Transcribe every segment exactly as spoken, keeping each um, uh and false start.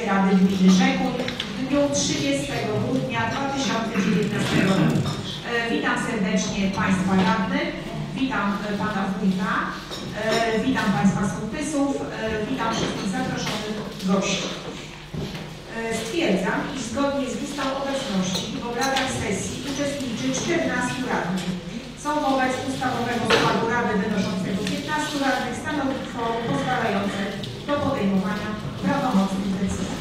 Rady Gminy Rzekun w dniu trzydziestego grudnia dwa tysiące dziewiętnastego roku. Witam serdecznie Państwa radnych, witam Pana Wójta, witam Państwa sołtysów, witam wszystkich zaproszonych gości. Stwierdzam, iż zgodnie z listą obecności w obradach sesji uczestniczy czternastu radnych. Są wobec ustawowego składu Rady wynoszącego piętnastu radnych stanowi kworum pozwalające do podejmowania prawomocnych decyzji.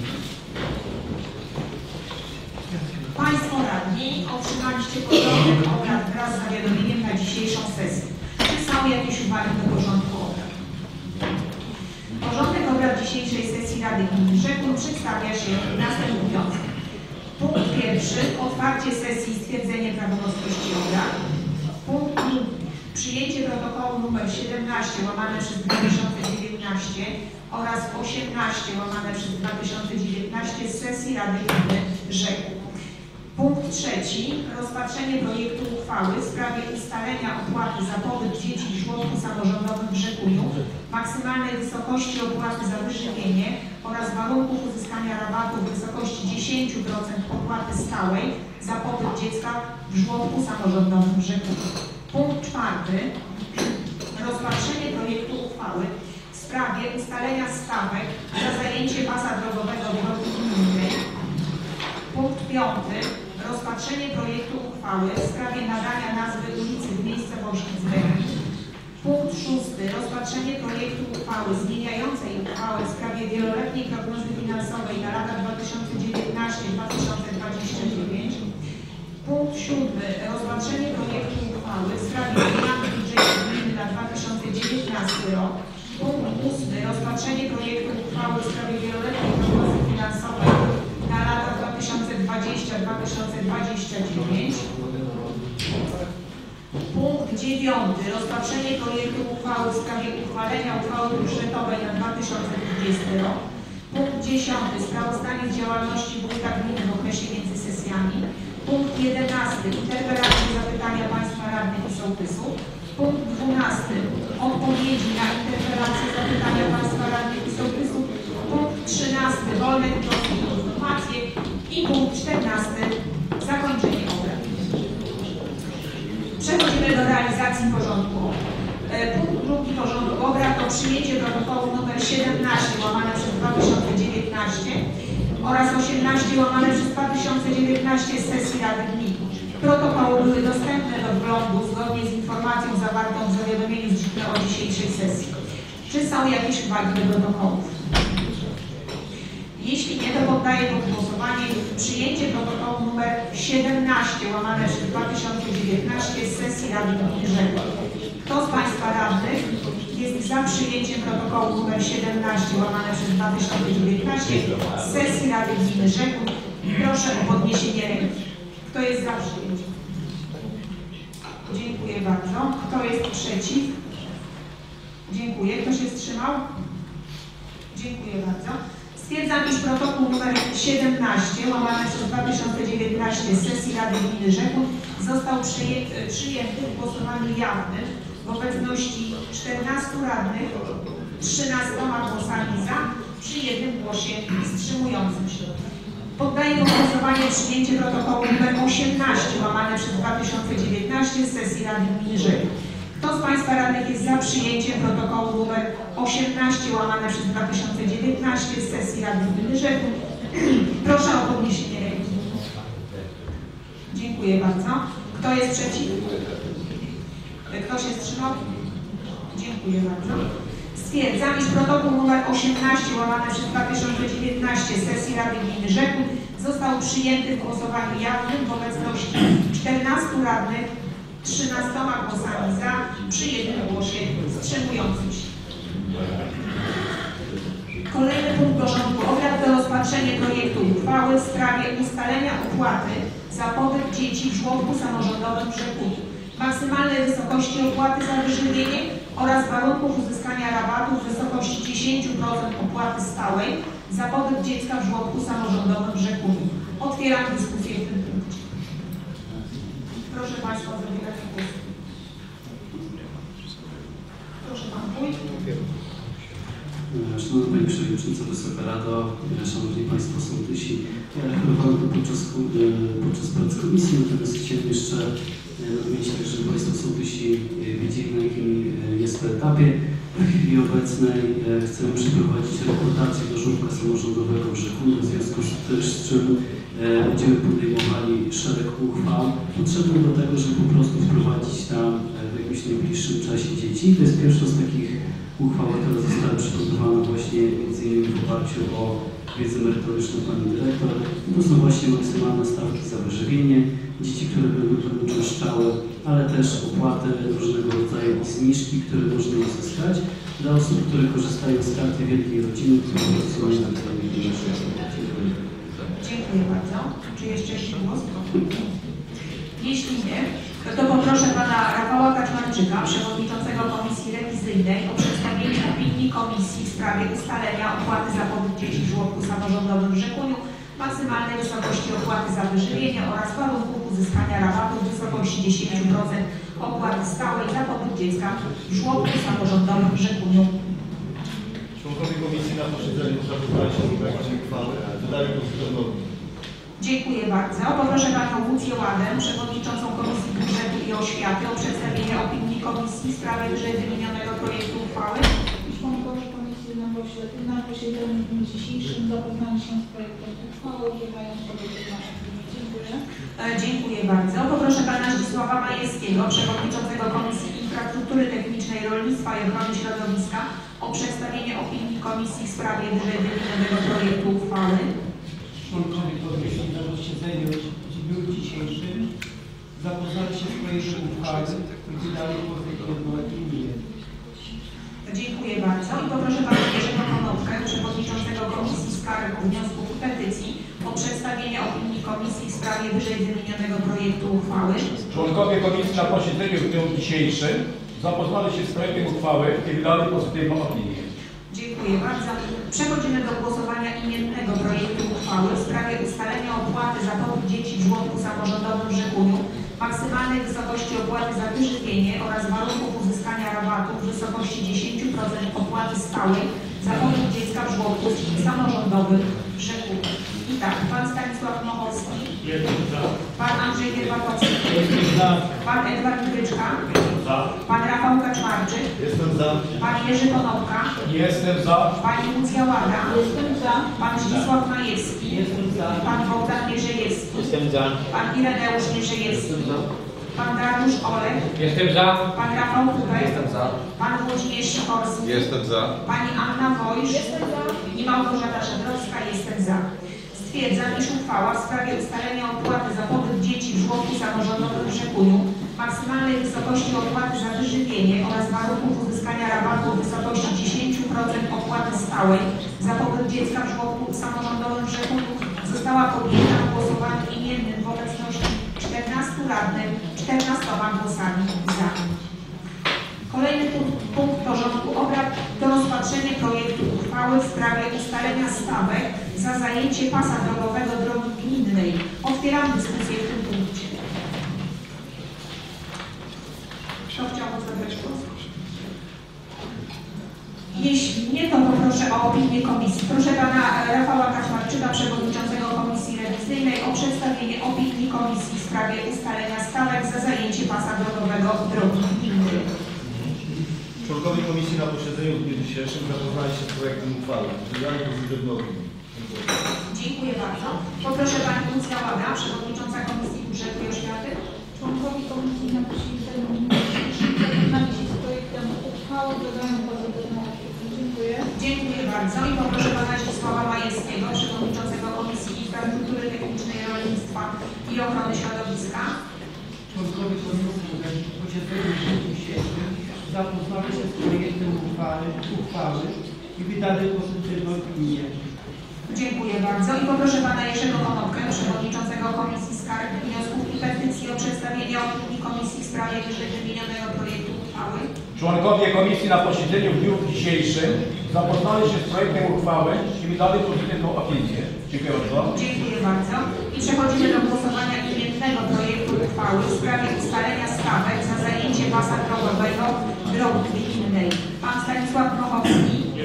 Państwo radni otrzymaliście porządek obrad wraz z zawiadomieniem na dzisiejszą sesję. Czy są jakieś uwagi do porządku obrad? Porządek obrad dzisiejszej sesji Rady Gminy Rzekun przedstawia się następująco. Punkt pierwszy. Otwarcie sesji i stwierdzenie prawomocności obrad. Punkt drugi. Przyjęcie protokołu numer siedemnaście łamane przez dwa tysiące dziewiętnaście oraz osiemnaście łamane przez dwa tysiące dziewiętnaście z sesji Rady Gminy Rzekun. Punkt trzeci. Rozpatrzenie projektu uchwały w sprawie ustalenia opłaty za pobyt dzieci w żłobku samorządowym w Rzekuniu, maksymalnej wysokości opłaty za wyżywienie oraz warunków uzyskania rabatu w wysokości dziesięć procent opłaty stałej za pobyt dziecka w żłobku samorządowym w Rzekuniu. Punkt czwarty. Rozpatrzenie projektu uchwały w sprawie ustalenia stawek za zajęcie pasa drogowego drogi gminnej. Punkt piąty. Rozpatrzenie projektu uchwały w sprawie nadania nazwy ulicy w miejscowości Zbędnik. Punkt szósty. Rozpatrzenie projektu uchwały zmieniającej uchwałę w sprawie wieloletniej prognozy finansowej na lata dwa tysiące dziewiętnasty do dwa tysiące dwudziestego dziewiątego. Punkt siódmy. Rozpatrzenie projektu uchwały w sprawie zmiany budżetu gminy na dwa tysiące dziewiętnasty rok. Punkt ósmy. Rozpatrzenie projektu uchwały w sprawie wieloletniej prognozy finansowej na lata dwa tysiące dwudziesty do dwa tysiące dwudziestego dziewiątego. Punkt dziewiąty. Rozpatrzenie projektu uchwały w sprawie uchwalenia uchwały budżetowej na dwa tysiące dwudziesty rok. Punkt dziesiąty. Sprawozdanie z działalności wójta gminy w okresie między sesjami. Punkt jedenasty. Interpelacje i zapytania Państwa radnych i sołtysów. Punkt dwunasty. Odpowiedzi na interpelacje i zapytania Państwa radnych i sołtysów. Punkt trzynasty. Wolne wnioski i informacje. I punkt czternasty. Zakończenie obrad. Przechodzimy do realizacji porządku obrad. Punkt drugi porządku obrad to przyjęcie protokołu nr siedemnaście łamane przez dwa tysiące dziewiętnaście oraz osiemnaście łamane przez dwa tysiące dziewiętnaście z sesji Rady Gminy. Protokoły były dostępne do wglądu zgodnie z informacją zawartą w zawiadomieniu z dnia o dzisiejszej sesji. Czy są jakieś uwagi do protokołów? Jeśli nie, to poddaję pod głosowanie przyjęcie protokołu nr siedemnaście łamane przez dwa tysiące dziewiętnaście z sesji Rady Gminy Rzekun. Kto z Państwa radnych jest za przyjęciem protokołu nr siedemnaście łamane przez dwa tysiące dziewiętnaście z sesji Rady Gminy Rzekun? Proszę o podniesienie ręki. Kto jest za przyjęciem? Dziękuję bardzo. Kto jest przeciw? Dziękuję. Kto się wstrzymał? Dziękuję bardzo. Stwierdzam, iż protokół nr siedemnaście łamane przez dwa tysiące dziewiętnaście z sesji Rady Gminy Rzekun został przyjęty, przyjęty w głosowaniu jawnym w obecności czternastu radnych, trzynastoma głosami za, przy jednym głosie wstrzymującym się. Poddaję do głosowania przyjęcie protokołu nr osiemnaście łamane przez dwa tysiące dziewiętnaście z sesji Rady Gminy Rzekun. Kto z Państwa radnych jest za przyjęciem protokołu nr osiemnaście łamane przez dwa tysiące dziewiętnaście z sesji Rady Gminy Rzekun? Proszę o podniesienie ręki. Dziękuję bardzo. Kto jest przeciw? Kto się wstrzymał? Dziękuję bardzo. Stwierdzam, iż protokół nr osiemnaście łamane przez dwa tysiące dziewiętnaście z sesji Rady Gminy Rzekun został przyjęty w głosowaniu jawnym w obecności czternastu radnych, trzynastoma głosami za, przy jednym głosie wstrzymującym się. Kolejny punkt porządku obrad to rozpatrzenie projektu uchwały w sprawie ustalenia opłaty za pobyt dzieci w żłobku samorządowym w Rzekuniu, maksymalnej wysokości opłaty za wyżywienie oraz warunków uzyskania rabatu w wysokości dziesięć procent opłaty stałej za pobyt dziecka w żłobku samorządowym w Rzekuniu. Otwieram dyskusję w tym punkcie. Proszę Państwa o zabieranie głosu. Proszę Pan Wójt. Szanowna Pani Przewodnicząca, Wysoka Rado, Szanowni Państwo Sołtysi. Ja referowałem to podczas, podczas prac komisji, natomiast chciałem jeszcze nadmienić, żeby Państwo Sołtysi wiedzieli, na jakim jest to etapie. W chwili obecnej chcemy przeprowadzić rekrutację do żłobka samorządowego w Rzekuniu, w związku z, z czym będziemy podejmowali szereg uchwał potrzebnych do tego, żeby po prostu wprowadzić tam w jakimś najbliższym czasie dzieci. To jest pierwsza z takich uchwał, która została przygotowana właśnie między innymi w oparciu o wiedzę merytoryczną Pani Dyrektor. To są właśnie maksymalne stawki za wyżywienie, dzieci, które będą częszczały, ale też opłaty różnego rodzaju i zniżki, które można uzyskać dla osób, które korzystają z karty Wielkiej Rodziny, które pracują na terenie naszego. Dziękuję bardzo. Czy jeszcze jakiś głos? Jeśli nie, to poproszę Pana Rafała Kaczmarczyka, Przewodniczącego Komisji Rewizyjnej, o przedstawienie opinii Komisji w sprawie ustalenia opłaty za pobyt dzieci w żłobku samorządowym w Rzekuniu, maksymalnej wysokości opłaty za wyżywienie oraz warunków uzyskania rabatu w wysokości dziesięć procent opłaty stałej za pobyt dziecka w żłobku samorządowym w Rzekuniu. Członkowie Komisji na posiedzeniu zapoznali się z projektem uchwały, wydali pozytywną opinię. Dziękuję bardzo. Poproszę Panią Lucję Ładę, Przewodniczącą Komisji Budżetu i Oświaty, o przedstawienie opinii Komisji w sprawie wyżej wymienionego projektu uchwały. Członkowie Komisji na, na posiedzeniu w dniu dzisiejszym zapoznali się z projektem uchwały, używają pozytywną opinię. Dziękuję. E, dziękuję bardzo. Poproszę Pana Zdzisława Majewskiego, Przewodniczącego Komisji Infrastruktury Technicznej, Rolnictwa i Ochrony Środowiska, o przedstawienie opinii Komisji w sprawie wyżej wymienionego projektu uchwały. Członkowie Komisji na posiedzeniu w dniu dzisiejszym zapoznali się z projektem uchwały i wydali pozytywną opinię. Dziękuję bardzo i poproszę Pana Jerzego Konopkę, Przewodniczącego Komisji Skarg, Wniosków i Petycji, o przedstawienie opinii Komisji w sprawie wyżej wymienionego projektu uchwały. Członkowie Komisji na posiedzeniu w dniu dzisiejszym zapoznali się z projektem uchwały i wydali pozytywną opinię. Dziękuję bardzo. Przechodzimy do głosowania imiennego projektu uchwały w sprawie ustalenia opłaty za pobyt dzieci w żłobku samorządowym w Rzekuniu, maksymalnej wysokości opłaty za wyżywienie oraz warunków uzyskania rabatu w wysokości dziesięć procent opłaty stałej za pobyt dziecka w żłobku samorządowym w Rzekuniu. I tak, Pan Stanisław Mochowski, Pan Andrzej Gierbatowski, Pan Edward Gryczka, Pan Rafał Kaczmarczyk, Jestem za. Pan Jerzy Konopka, Jestem za. Pani Lucja Łaga, Jestem za. Pan Zdzisław Majewski, Jestem za. Pan Bogdan Mierzejewski, Jestem za. Pan Ireneusz Mierzejewski, Pan Dariusz Olek, Jestem za. Pan Rafał Kubek, Jestem za. Pan Włodzimierz Sikorski, Jestem za. Pani Anna Wojsz Jestem za. i Małgorzata Szydrowska. Jestem za. Stwierdzam, iż uchwała w sprawie ustalenia opłaty za pobyt dzieci w żłobku samorządowym w Rzekuniu, maksymalnej wysokości opłaty za wyżywienie oraz warunków uzyskania rabatu w wysokości dziesięć procent opłaty stałej za pobyt dziecka w żłobku samorządowym w Rzekuniu została podjęta w głosowaniu imiennym w obecności czternastu radnych, czternastoma głosami za. Kolejny punkt, punkt porządku obrad to rozpatrzenie projektu uchwały w sprawie ustalenia stawek za zajęcie pasa drogowego drogi gminnej. Otwieram dyskusję w tym punkcie. Kto chciałby zabrać głos? Jeśli nie, to poproszę o opinię komisji. Proszę Pana Rafała Kaczmarczyka, Przewodniczącego Komisji Rewizyjnej, o przedstawienie opinii komisji w sprawie ustalenia stawek za zajęcie pasa drogowego drogi gminnej. Członkowie Komisji na posiedzeniu w dniu dzisiejszym zapoznali się z projektem uchwały. Wydali pozytywną opinię. Dziękuję bardzo. Poproszę Pani Lucja Łaga, Przewodnicząca Komisji Budżetu i Oświaty. Członkowie Komisji na posiedzeniu w dniu dzisiejszym zapoznali się z projektem uchwały, wydają pozytywną opinię. Dziękuję. Dziękuję bardzo i poproszę Pana Zdzisława Majewskiego, Przewodniczącego Komisji Infrastruktury Technicznej, Rolnictwa i Ochrony Środowiska. Członkowie Komisji na posiedzeniu w dniu dzisiejszym zapoznali się z projektem uchwały, uchwały i wydali pozytywną opinię. Dziękuję bardzo i poproszę Pana Jerzego Konopkę, Przewodniczącego Komisji Skarg, Wniosków i Petycji, o przedstawienie opinii Komisji w sprawie wyżej wymienionego projektu uchwały. Członkowie Komisji na posiedzeniu w dniu dzisiejszym zapoznali się z projektem uchwały i wydali pozytywną opinię. Dziękuję bardzo. Dziękuję bardzo i przechodzimy do głosowania imiennego projektu uchwały w sprawie ustalenia stawek za zajęcie pasa drogowego drogi gminnej. Pan Stanisław Mochowski,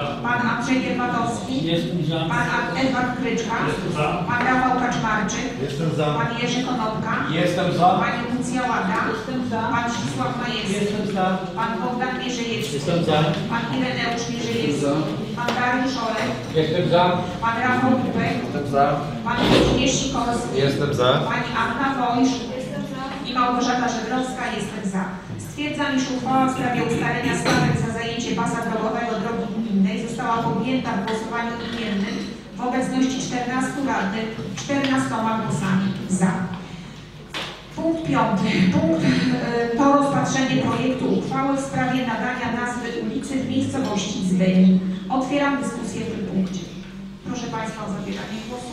pan Andrzej Kiermatowski, Jestem za. pan Edward Kryczka, Jestem za. pan Rafał Kaczmarczyk, Jestem za. pan Jerzy Konopka, Jestem za. pani Lucja Łada, Jestem za. pan Zdzisław Majewski, Jestem za. pan Bogdan Mierzejewski, Jestem za. pan Ireneusz Mierzejewski, pan Dariusz Olek, Jestem za. pan Rafał Kubek, Jestem za. pan Włodzimierz Sikorski, Jestem za. pani Anna Wojsz Jestem za. i Małgorzata Żebrowska. Jestem za. Stwierdzam, iż uchwała w sprawie ustalenia stawek za zajęcie pasa drogowego drogi gminnej została podjęta w głosowaniu imiennym w obecności czternastu radnych, czternastoma głosami za. Punkt piąty. Punkt y, to rozpatrzenie projektu uchwały w sprawie nadania nazwy ulicy w miejscowości Zbyni. Otwieram dyskusję w tym punkcie. Proszę Państwa o zabieranie głosu.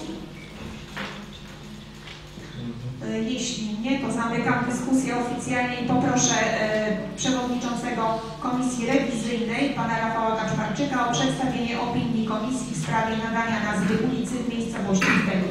Jeśli nie, to zamykam dyskusję oficjalnie i poproszę e, przewodniczącego Komisji Rewizyjnej, pana Rafała Kaczmarczyka, o przedstawienie opinii Komisji w sprawie nadania nazwy ulicy w miejscowości Zbyni.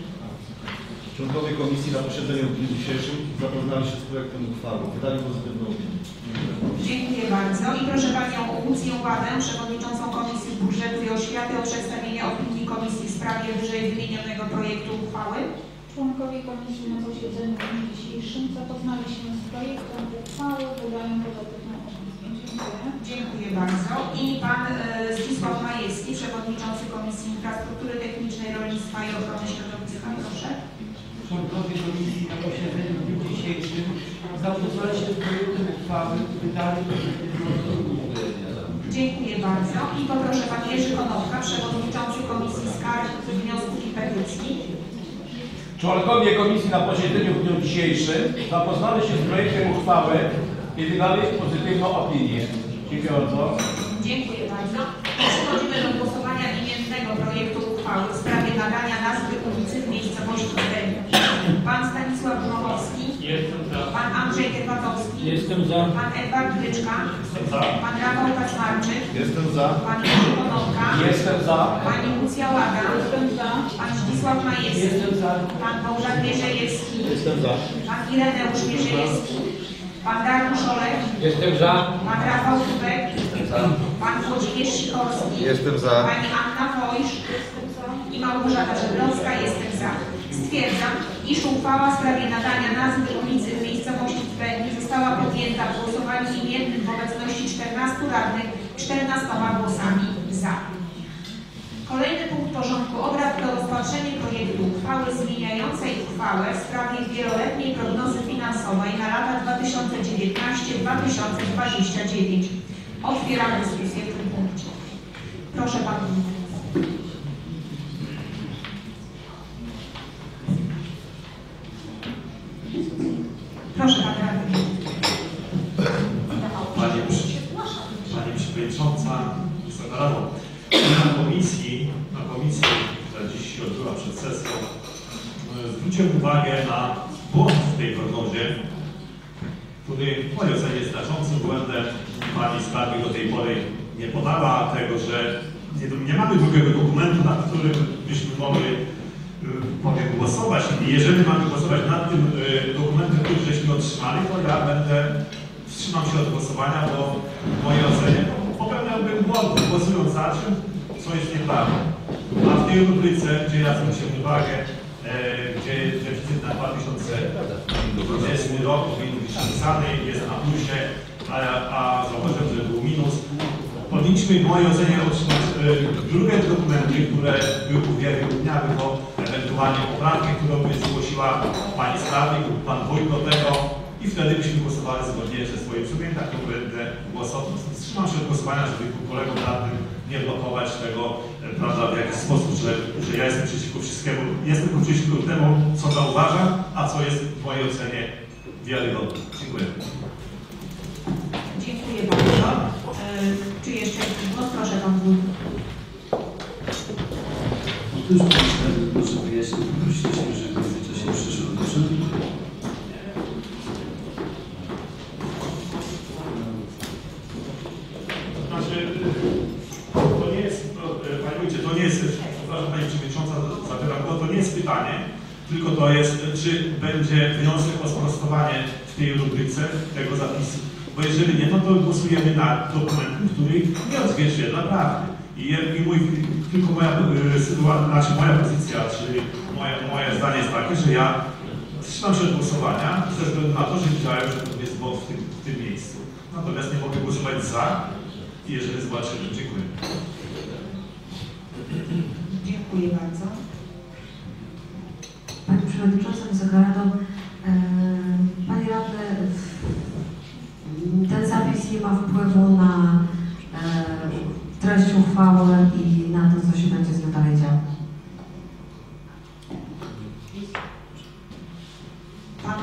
Członkowie komisji na posiedzeniu w dniu dzisiejszym zapoznali się z projektem uchwały. Wydali pozytywną opinię. Dziękuję bardzo i proszę panią Lucję Ładę, przewodniczącą Komisji Budżetu i Oświaty, o przedstawienie opinii Komisji w sprawie wyżej wymienionego projektu uchwały. Członkowie komisji na posiedzeniu w dniu dzisiejszym zapoznali się z projektem uchwały, wydają pozytywną opinię. Dziękuję. Dziękuję bardzo. I pan e, Zdzisław Majewski, przewodniczący Komisji Infrastruktury Technicznej, Rolnictwa i Ochrony Środowiska. Proszę. Członkowie komisji na posiedzeniu w dniu dzisiejszym zapoznali się z projektem uchwały, wydali pozytywną opinię. Dziękuję bardzo. I poproszę pan Jerzy Konopka, przewodniczący Komisji Skarg, Wniosków i Petycji. Członkowie komisji na posiedzeniu w dniu dzisiejszym zapoznali się z projektem uchwały i wydali pozytywną opinię. Dziękuję bardzo. Dziękuję bardzo. Przechodzimy do głosowania imiennego projektu uchwały w sprawie nadania nazwy ulicy w miejscowości Zbyni. Pan Stanisław Gromowski. Jestem za. Pan Andrzej Kiermatowski. Jestem za. Pan Edward Kryczka. Jestem za. Pan Rafał Kaczmarczyk. Jestem za. Pan Jerzy Konopka. Jestem za. Pani Lucja Łada. Jestem za. Pan Zdzisław Majewski. Jestem za. Pan Bogdan Mierzejewski. Jestem za. Pan Ireneusz Mierzejewski. Pan Dariusz Olek. Jestem za. Pan Rafał Kubek. Pan Włodzimierz Sikorski. Jestem za. Pani Anna Wojsz i Małgorzata Żebrowska. Jestem za. Stwierdzam, iż uchwała w sprawie nadania nazwy ulicy w miejscowości Zbyni została podjęta w głosowaniu imiennym w obecności czternastu radnych, czternastoma głosami za. Kolejny punkt porządku obrad to rozpatrzenie projektu uchwały zmieniającej uchwałę w sprawie wieloletniej prognozy finansowej na lata dwa tysiące dziewiętnasty do dwa tysiące dwudziestego dziewiątego. Otwieram dyskusję w tym punkcie. Proszę Pan. Proszę Pan Radny. Pani, Pani Przewodnicząca, Wysoka Rado, na komisji, na komisji, która dziś się odbyła przed sesją, zwróciłem uwagę na błąd w tej prognozie, który w mojej ocenie jest znaczącym błędem. Pani skarbnik do tej pory nie podała tego, że nie, nie mamy drugiego dokumentu, nad którym byśmy mogli powiem, głosować. I jeżeli mamy głosować nad tym y, dokumentem, który żeśmy otrzymali, to ja będę wstrzymał się od głosowania, bo w mojej ocenie popełniałbym błąd, głosując za czym, co jest nieprawdą. A w tej rubryce, gdzie ja zwróciłem uwagę, e, gdzie deficyt na dwa tysiące dwudziesty rok powinien być wpisany, jest na plusie, a, a zauważyłem, że był minus. Powinniśmy w mojej ocenie otrzymać e, drugie dokumenty, które były uwiarygodniały to ewentualnie poprawkę, którą by zgłosiła pani skarbnik lub pan wójt do tego i wtedy byśmy głosowali zgodnie ze swoim sumieniem, tak to będę głosował. Wstrzymam się od głosowania, żeby kolegom radnym nie blokować tego, e, prawda, w jakiś sposób, że, że ja jestem przeciwko wszystkiemu, jestem przeciwko temu, co zauważam, a co jest w mojej ocenie wiarygodne. Dziękuję. Dziękuję bardzo. E, czy jeszcze jakiś głos? Proszę Pan Wójt. Otóż proszę wyjaśnić, poprosiliśmy, że w międzyczasie przyszło dobrze. Znaczy, to nie jest, to, Panie Wójcie, to nie jest, przepraszam Pani Przewodnicząca, zabieram głos, to nie jest pytanie, tylko to jest, czy będzie wniosek o sprostowanie w tej rubryce tego zapisu. Bo jeżeli nie, no to głosujemy na dokument, który nie odzwierciedla prawdy. I, i mój, tylko moja y, sytuacja, znaczy moja pozycja, czyli moje, moje zdanie jest takie, że ja wstrzymam się od głosowania ze względu na to, że widziałem, że jest błąd w tym, w tym miejscu. Natomiast nie mogę głosować za, jeżeli zobaczymy. Dziękuję. Dziękuję bardzo. Pani Przewodnicząca, Wysoka Rado, Panie Radny, ten zapis nie ma wpływu na treść uchwały i na to, co się będzie z nią dalej działo. Pan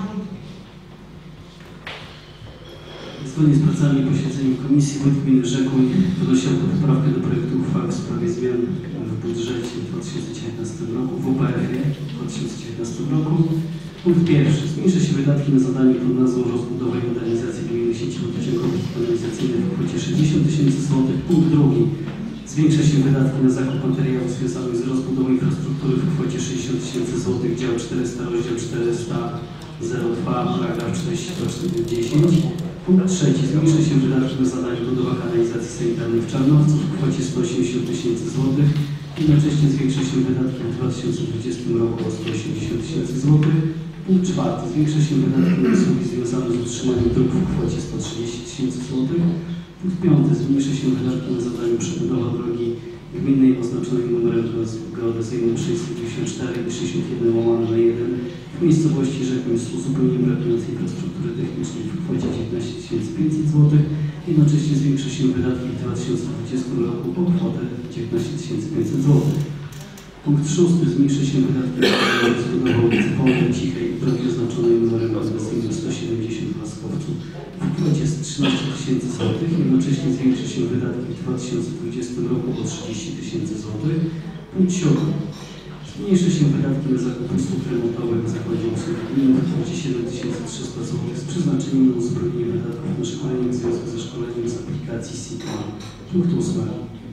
Zgodnie z pracami i posiedzeniem Komisji Wójt Gminy Rzekuń wnosi autopoprawkę do projektu uchwały w sprawie zmian w budżecie w dwa tysiące dziewiętnastym roku, w U P F-ie w dwa tysiące dziewiętnastym roku. Punkt pierwszy. Zmniejsza się wydatki na zadanie pod nazwą rozbudowa i modernizacji gminy sieci wodociągowych i kanalizacyjnych w kwocie sześćdziesiąt tysięcy złotych. Punkt drugi. Zwiększa się wydatki na zakup materiałów związanych z rozbudową infrastruktury w kwocie sześćdziesiąt tysięcy złotych. Dział czterysta, rozdział czterysta zero dwa, paragraf czterdzieści dwa dziesięć. Punkt trzeci. Zmniejsza się wydatki na zadanie budowa kanalizacji sanitarnej w Czarnowcu w kwocie sto osiemdziesiąt tysięcy złotych. Jednocześnie zwiększa się wydatki w dwa tysiące dwudziestym roku o sto osiemdziesiąt tysięcy złotych. Punkt czwarty. Zwiększa się wydatki na usługi związane z utrzymaniem dróg w kwocie sto trzydzieści tysięcy złotych. Punkt piąty. Zmniejsza się wydatki na zadanie przebudowa drogi gminnej oznaczonej numerem geodezyjnym sześćset dziewięćdziesiąt cztery i sześćdziesiąt jeden łamane na jeden w miejscowości Rzekuń z uzupełnieniem brakującej infrastruktury technicznej w kwocie dziewiętnaście tysięcy pięćset złotych. Jednocześnie zwiększa się wydatki w dwa tysiące dwudziestym roku o kwotę dziewiętnaście tysięcy pięćset złotych. Punkt szósty. Zmniejsza się wydatki na rozbudowę ulicy Wolnej Cichej i drogi oznaczonej numerem geodezyjnym sto siedemdziesiąt w Laskowcu w kwocie trzynaście tysięcy złotych. Jednocześnie zwiększa się wydatki w dwa tysiące dwudziestym roku o trzydzieści tysięcy złotych. Punkt siódmy. Zmniejsza się wydatki na zakup usług remontowych w Zakładzie Usług Gminnych w kwocie siedem tysięcy trzysta złotych z przeznaczeniem na uzupełnienie wydatków na szkolenie w związku ze szkoleniem z aplikacji S I T M A. Punkt ósmy.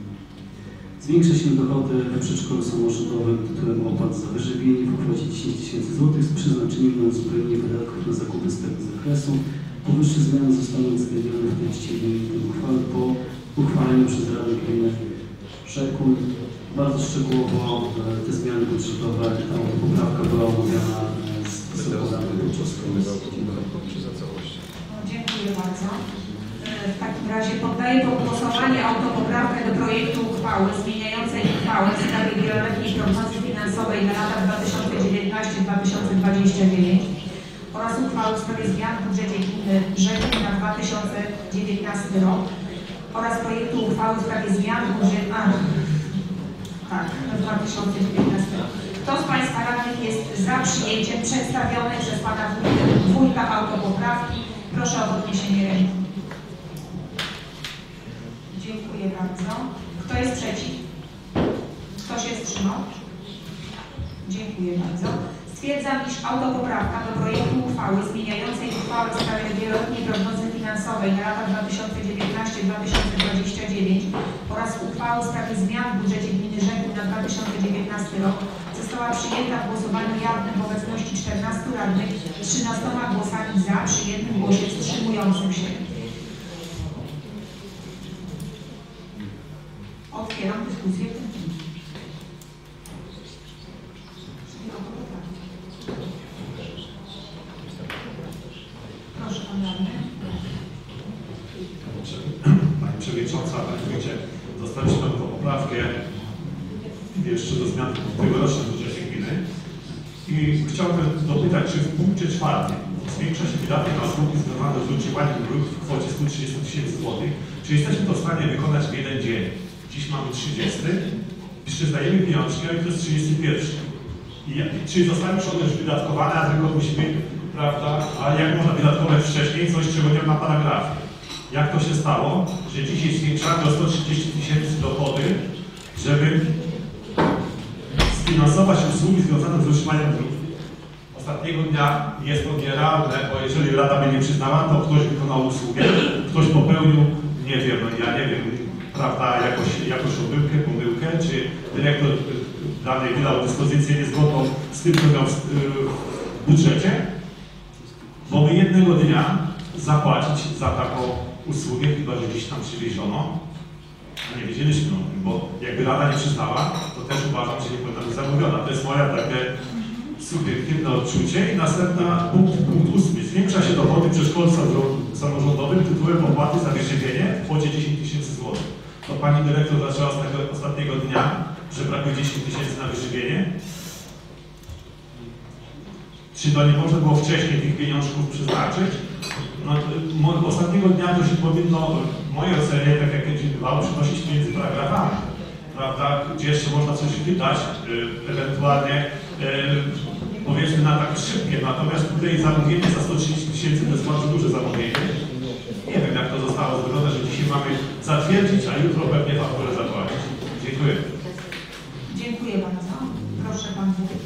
Zwiększa się dochody w przedszkolu samorządowym tytułem opłat za wyżywienie w kwocie dziesięć tysięcy złotych z przeznaczeniem na uzupełnienie wydatków na zakupy z tego zakresu. Powyższe zmiany zostaną uwzględnione w tekście jednolitej uchwały po uchwaleniu przez Radę Gminy Rzekuń. Bardzo szczegółowo te zmiany budżetowe, ta poprawka była omawiana z Wysoką Radą podczas komisji. Dziękuję bardzo. W takim razie poddaję pod głosowanie autopoprawkę do projektu uchwały zmieniającej uchwałę w sprawie wieloletniej prognozy finansowej na lata dwa tysiące dziewiętnasty do dwa tysiące dwudziestego dziewiątego oraz uchwały w sprawie zmian w budżecie gminy Rzekuń na dwa tysiące dziewiętnasty rok oraz projektu uchwały w sprawie zmian w budżecie tak, na dwa tysiące dziewiętnasty rok. Kto z Państwa radnych jest za przyjęciem przedstawionej przez Pana Wójta autopoprawki? Proszę o podniesienie ręki. Dziękuję bardzo. Kto jest przeciw? Kto się wstrzymał? Dziękuję bardzo. Stwierdzam, iż autopoprawka do projektu uchwały zmieniającej uchwałę w sprawie wieloletniej prognozy finansowej na lata dwa tysiące dziewiętnasty do dwa tysiące dwudziestego dziewiątego oraz uchwały w sprawie zmian w budżecie gminy Rzekuń na dwa tysiące dziewiętnasty rok została przyjęta w głosowaniu jawnym w obecności czternastu radnych, trzynastoma głosami za, przy jednym głosie wstrzymującym się. Otwieram dyskusję. Proszę Pan Radny. Pani Przewodnicząca, Panie Wójcie, dostaliśmy tę poprawkę jeszcze do zmian w tegorocznym budżecie gminy i chciałbym dopytać, czy w punkcie czwartym zwiększa się wydatki na usługi związane z utrzymaniem dróg w kwocie stu trzydziestu tysięcy złotych. Czy jesteśmy to w stanie wykonać w jeden dzień? Dziś mamy trzydziesty, przyznajemy pieniążki, ale to jest trzydziesty pierwszy. I czy zostanie one już wydatkowane, a tylko musimy, prawda, a jak można wydatkować wcześniej coś, czego nie ma na paragrafie? Jak to się stało, że dzisiaj zwiększamy o sto trzydzieści tysięcy dochody, żeby sfinansować usługi związane z utrzymaniem dróg? Ostatniego dnia jest to nierealne, bo jeżeli Rada by nie przyznała, to ktoś wykonał usługę, ktoś popełnił, nie wiem, no ja nie wiem, prawda, jakoś, jakąś omyłkę, pomyłkę, czy dyrektor danej wydał dyspozycję niezgodną z tym, co miał w, w budżecie, bo my jednego dnia zapłacić za taką usługę, chyba że gdzieś tam przywieziono, Nie wiedzieliśmy o tym, bo jakby Rada nie przyznała, to też uważam, że nie powinna być zamówiona. To jest moja takie subiektywne odczucie. I następna punkt, punkt ósmy. Zwiększa się dochody przedszkolstwa samorządowym tytułem opłaty za wyżywienie w kwocie dziesięć tysięcy złotych. To pani dyrektor zaczęła z tego ostatniego dnia, że brakuje dziesięć tysięcy na wyżywienie. Czy to nie można było wcześniej tych pieniążków przeznaczyć? No, ostatniego dnia to się powinno, w mojej ocenie, tak jak kiedyś bywało, przenosić między paragrafami, prawda, gdzie jeszcze można coś wydać, ewentualnie powiedzmy na tak szybkie, natomiast tutaj zamówienie za sto trzydzieści tysięcy to jest bardzo duże zamówienie. Nie wiem, jak to zostało zrobione, że dzisiaj mamy zatwierdzić, a jutro pewnie fakturę zapłacić. Dziękuję. Dziękuję bardzo. Proszę Pan Wójt.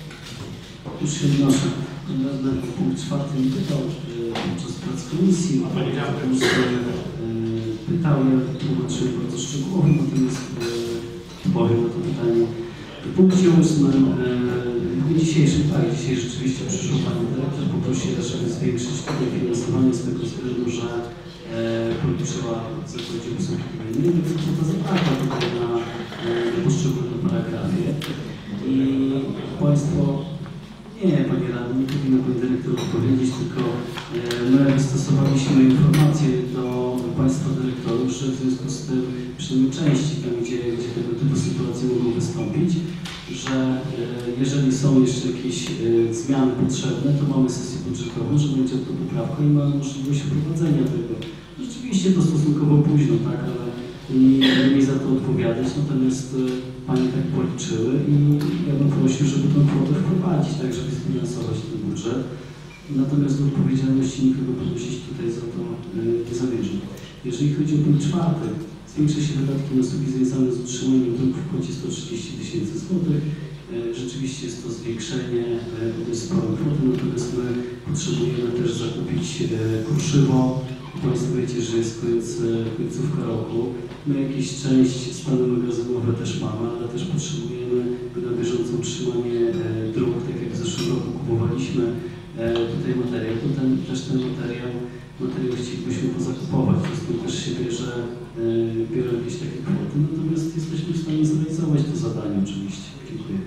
Już się odnoszę. Radny w punkt czwarty mi pytał podczas prac komisji, już pytał, ja tłumaczyłem bardzo szczegółowo, natomiast powiem na to pytanie. W punkcie ósmym dzisiejszym, tak, dzisiaj rzeczywiście przyszła Pani Dyrektor, poprosiła, żeby zwiększyć tutaj finansowanie z tego względu, że policzyła w zakładzie usług gminnych, to to zapraszam tutaj na, na poszczególnym paragrafie. I Państwo, nie, Panie Radny, nie powinno Pani Dyrektor odpowiedzieć, tylko my wystosowaliśmy informacje do Państwa Dyrektorów, że w związku z tym, przynajmniej części tam, gdzie, gdzie tego typu sytuacje mogą wystąpić, że jeżeli są jeszcze jakieś zmiany potrzebne, to mamy sesję budżetową, że będzie to poprawka i mamy możliwość wprowadzenia tego. Rzeczywiście to stosunkowo późno, tak, ale nie mi za to odpowiadać, natomiast Pani tak policzyły i ja bym prosił, żeby tę kwotę wprowadzić, tak, żeby sfinansować ten budżet. Natomiast do odpowiedzialności nikogo podnosić tutaj za to nie zamierzam. Jeżeli chodzi o punkt czwarty, zwiększa się wydatki na usługi związane z utrzymaniem dróg w kwocie sto trzydzieści tysięcy złotych. Rzeczywiście jest to zwiększenie, to jest sporo kwoty, natomiast my potrzebujemy też zakupić kruszywo. Państwo wiecie, że jest koniec, końcówka roku. My jakieś część stany magazynowe też mamy, ale też potrzebujemy na bieżące utrzymanie dróg, tak jak w zeszłym roku kupowaliśmy tutaj materiał, to ten, też ten materiał, materiał chcielibyśmy pozakupować, w związku też się bierze, biorą jakieś takie kwoty, natomiast jesteśmy w stanie zrealizować to zadanie oczywiście. Dziękuję.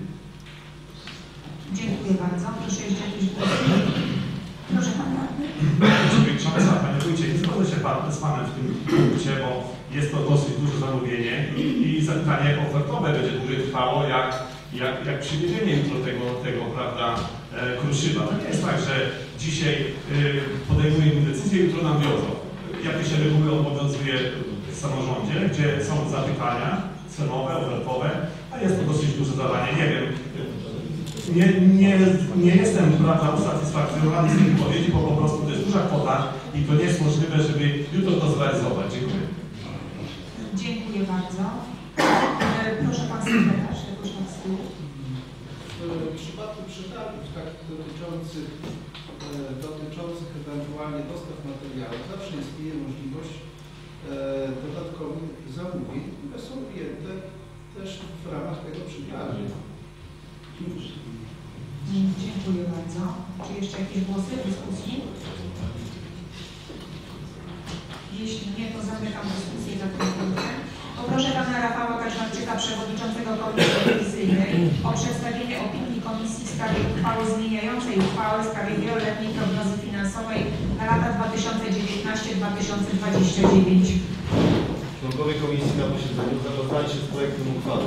Dziękuję bardzo. Proszę jeszcze jakieś pytania. Proszę Pan Radny. Przewodnicząca, Panie Wójcie, nie zgodzę się pan, z Panem w tym punkcie, bo jest to dosyć duże zamówienie i zapytanie ofertowe będzie dłużej trwało, jak, jak, jak przywiezienie jutro tego, tego prawda, kruszywa. To nie jest tak, że dzisiaj podejmujemy decyzję, jutro nam wiozą. Jakie się reguły obowiązuje w samorządzie, gdzie są zapytania cenowe, ofertowe, a jest to dosyć duże zadanie. Nie wiem, nie, nie, nie jestem prawda, usatysfakcjonowany z tej wypowiedzi, bo po prostu to jest duża kwota i to nie jest możliwe, żeby jutro to zrealizować. Dziękuję. Dziękuję bardzo. Proszę Pan Sekretarz, jakoś tam z tyłu. W przypadku przetargów takich dotyczących, dotyczących ewentualnie dostaw materiałów zawsze istnieje możliwość dodatkowych zamówień, które są objęte też w ramach tego przetargu. Dziękuję bardzo. Czy jeszcze jakieś głosy w dyskusji? Jeśli nie, to zamykam dyskusję za tym punktem. Poproszę Pana Rafała Kaczmarczyka, Przewodniczącego Komisji Rewizyjnej, o przedstawienie opinii Komisji w sprawie uchwały zmieniającej uchwałę w sprawie wieloletniej prognozy finansowej na lata dwa tysiące dziewiętnaście do dwa tysiące dwudziestego dziewiątego. Członkowie komisji na posiedzeniu zapoznali się z projektem uchwały.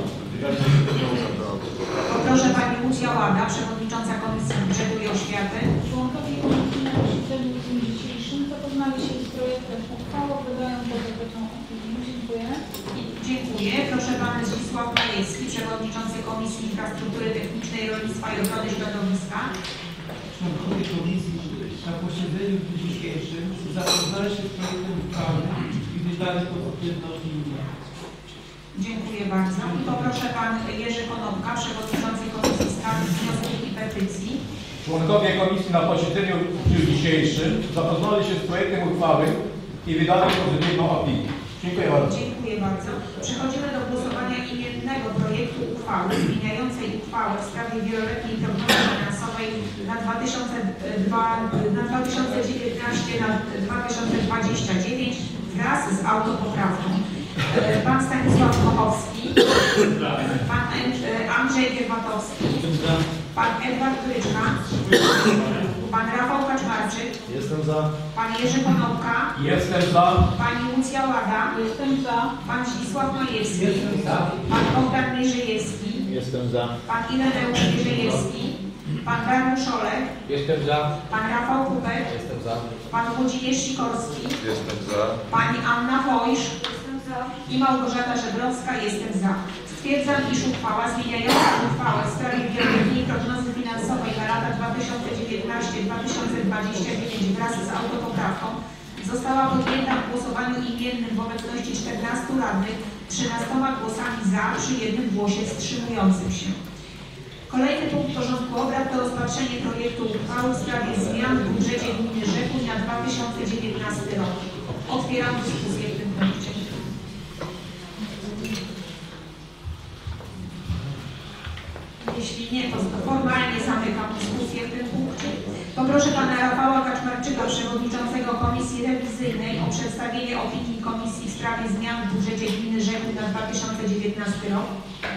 Poproszę Pani Łucja Łada, Przewodnicząca Komisji Budżetu i Oświaty. Członkowie komisji na posiedzeniu w dniu dzisiejszym zapoznali się z projektem uchwały, wydają pozytywną opinię. Dziękuję. Dziękuję. Proszę Pan Zdzisław Majewski, Przewodniczący Komisji Infrastruktury Technicznej, Rolnictwa i Ochrony Środowiska. Członkowie komisji na posiedzeniu w dniu dzisiejszym zapoznali się z projektem uchwały i wydali pozytywną opinię. Dziękuję bardzo. I poproszę Pan Jerzy Konopka, Przewodniczący Komisji Skarg, Wniosków i Petycji. Członkowie komisji na posiedzeniu w dniu dzisiejszym zapoznali się z projektem uchwały i wydali pozytywną opinię. Dziękuję bardzo. Dziękuję bardzo. Przechodzimy do głosowania imiennego projektu uchwały zmieniającej uchwałę w sprawie wieloletniej prognozy finansowej na dwa tysiące dziewiętnaście do dwa tysiące dwudziestego dziewiątego wraz z autopoprawką. Pan pan Stanisław Mochowski, pan Andrzej Gierbatowski, pan Edward Gryczka, pan Rafał Kaczmarczyk, Jestem za. pan Jerzy Konopka, Jestem za. pani Lucja Łada, Jestem za. pan Zdzisław Majewski, Jestem za. pan Bogdan Mierzejewski, Jestem za. pan Ireneusz Mierzejewski, pan Dariusz Olek, Jestem za. pan Rafał Kubek, Jestem za. pan Włodzimierz Sikorski, Jestem za. pani Anna Wojsz i Małgorzata Żebrowska. Jestem za. Stwierdzam, iż uchwała zmieniająca uchwałę w sprawie wieloletniej prognozy finansowej na lata dwa tysiące dziewiętnaście do dwa tysiące dwudziestego dziewiątego wraz z autopoprawką została podjęta w głosowaniu imiennym w obecności czternastu radnych, trzynastoma głosami za przy jednym głosie wstrzymującym się. Kolejny punkt porządku obrad to rozpatrzenie projektu uchwały w sprawie zmian w budżecie gminy Rzekuń na dwa tysiące dziewiętnasty rok. Otwieram dyskusję w tym punkcie. Jeśli nie, to formalnie zamykam dyskusję w tym punkcie. Poproszę pana Rafała Kaczmarczyka, przewodniczącego Komisji Rewizyjnej, o przedstawienie opinii Komisji w sprawie zmian w budżecie gminy Rzekuń na dwa tysiące dziewiętnasty rok.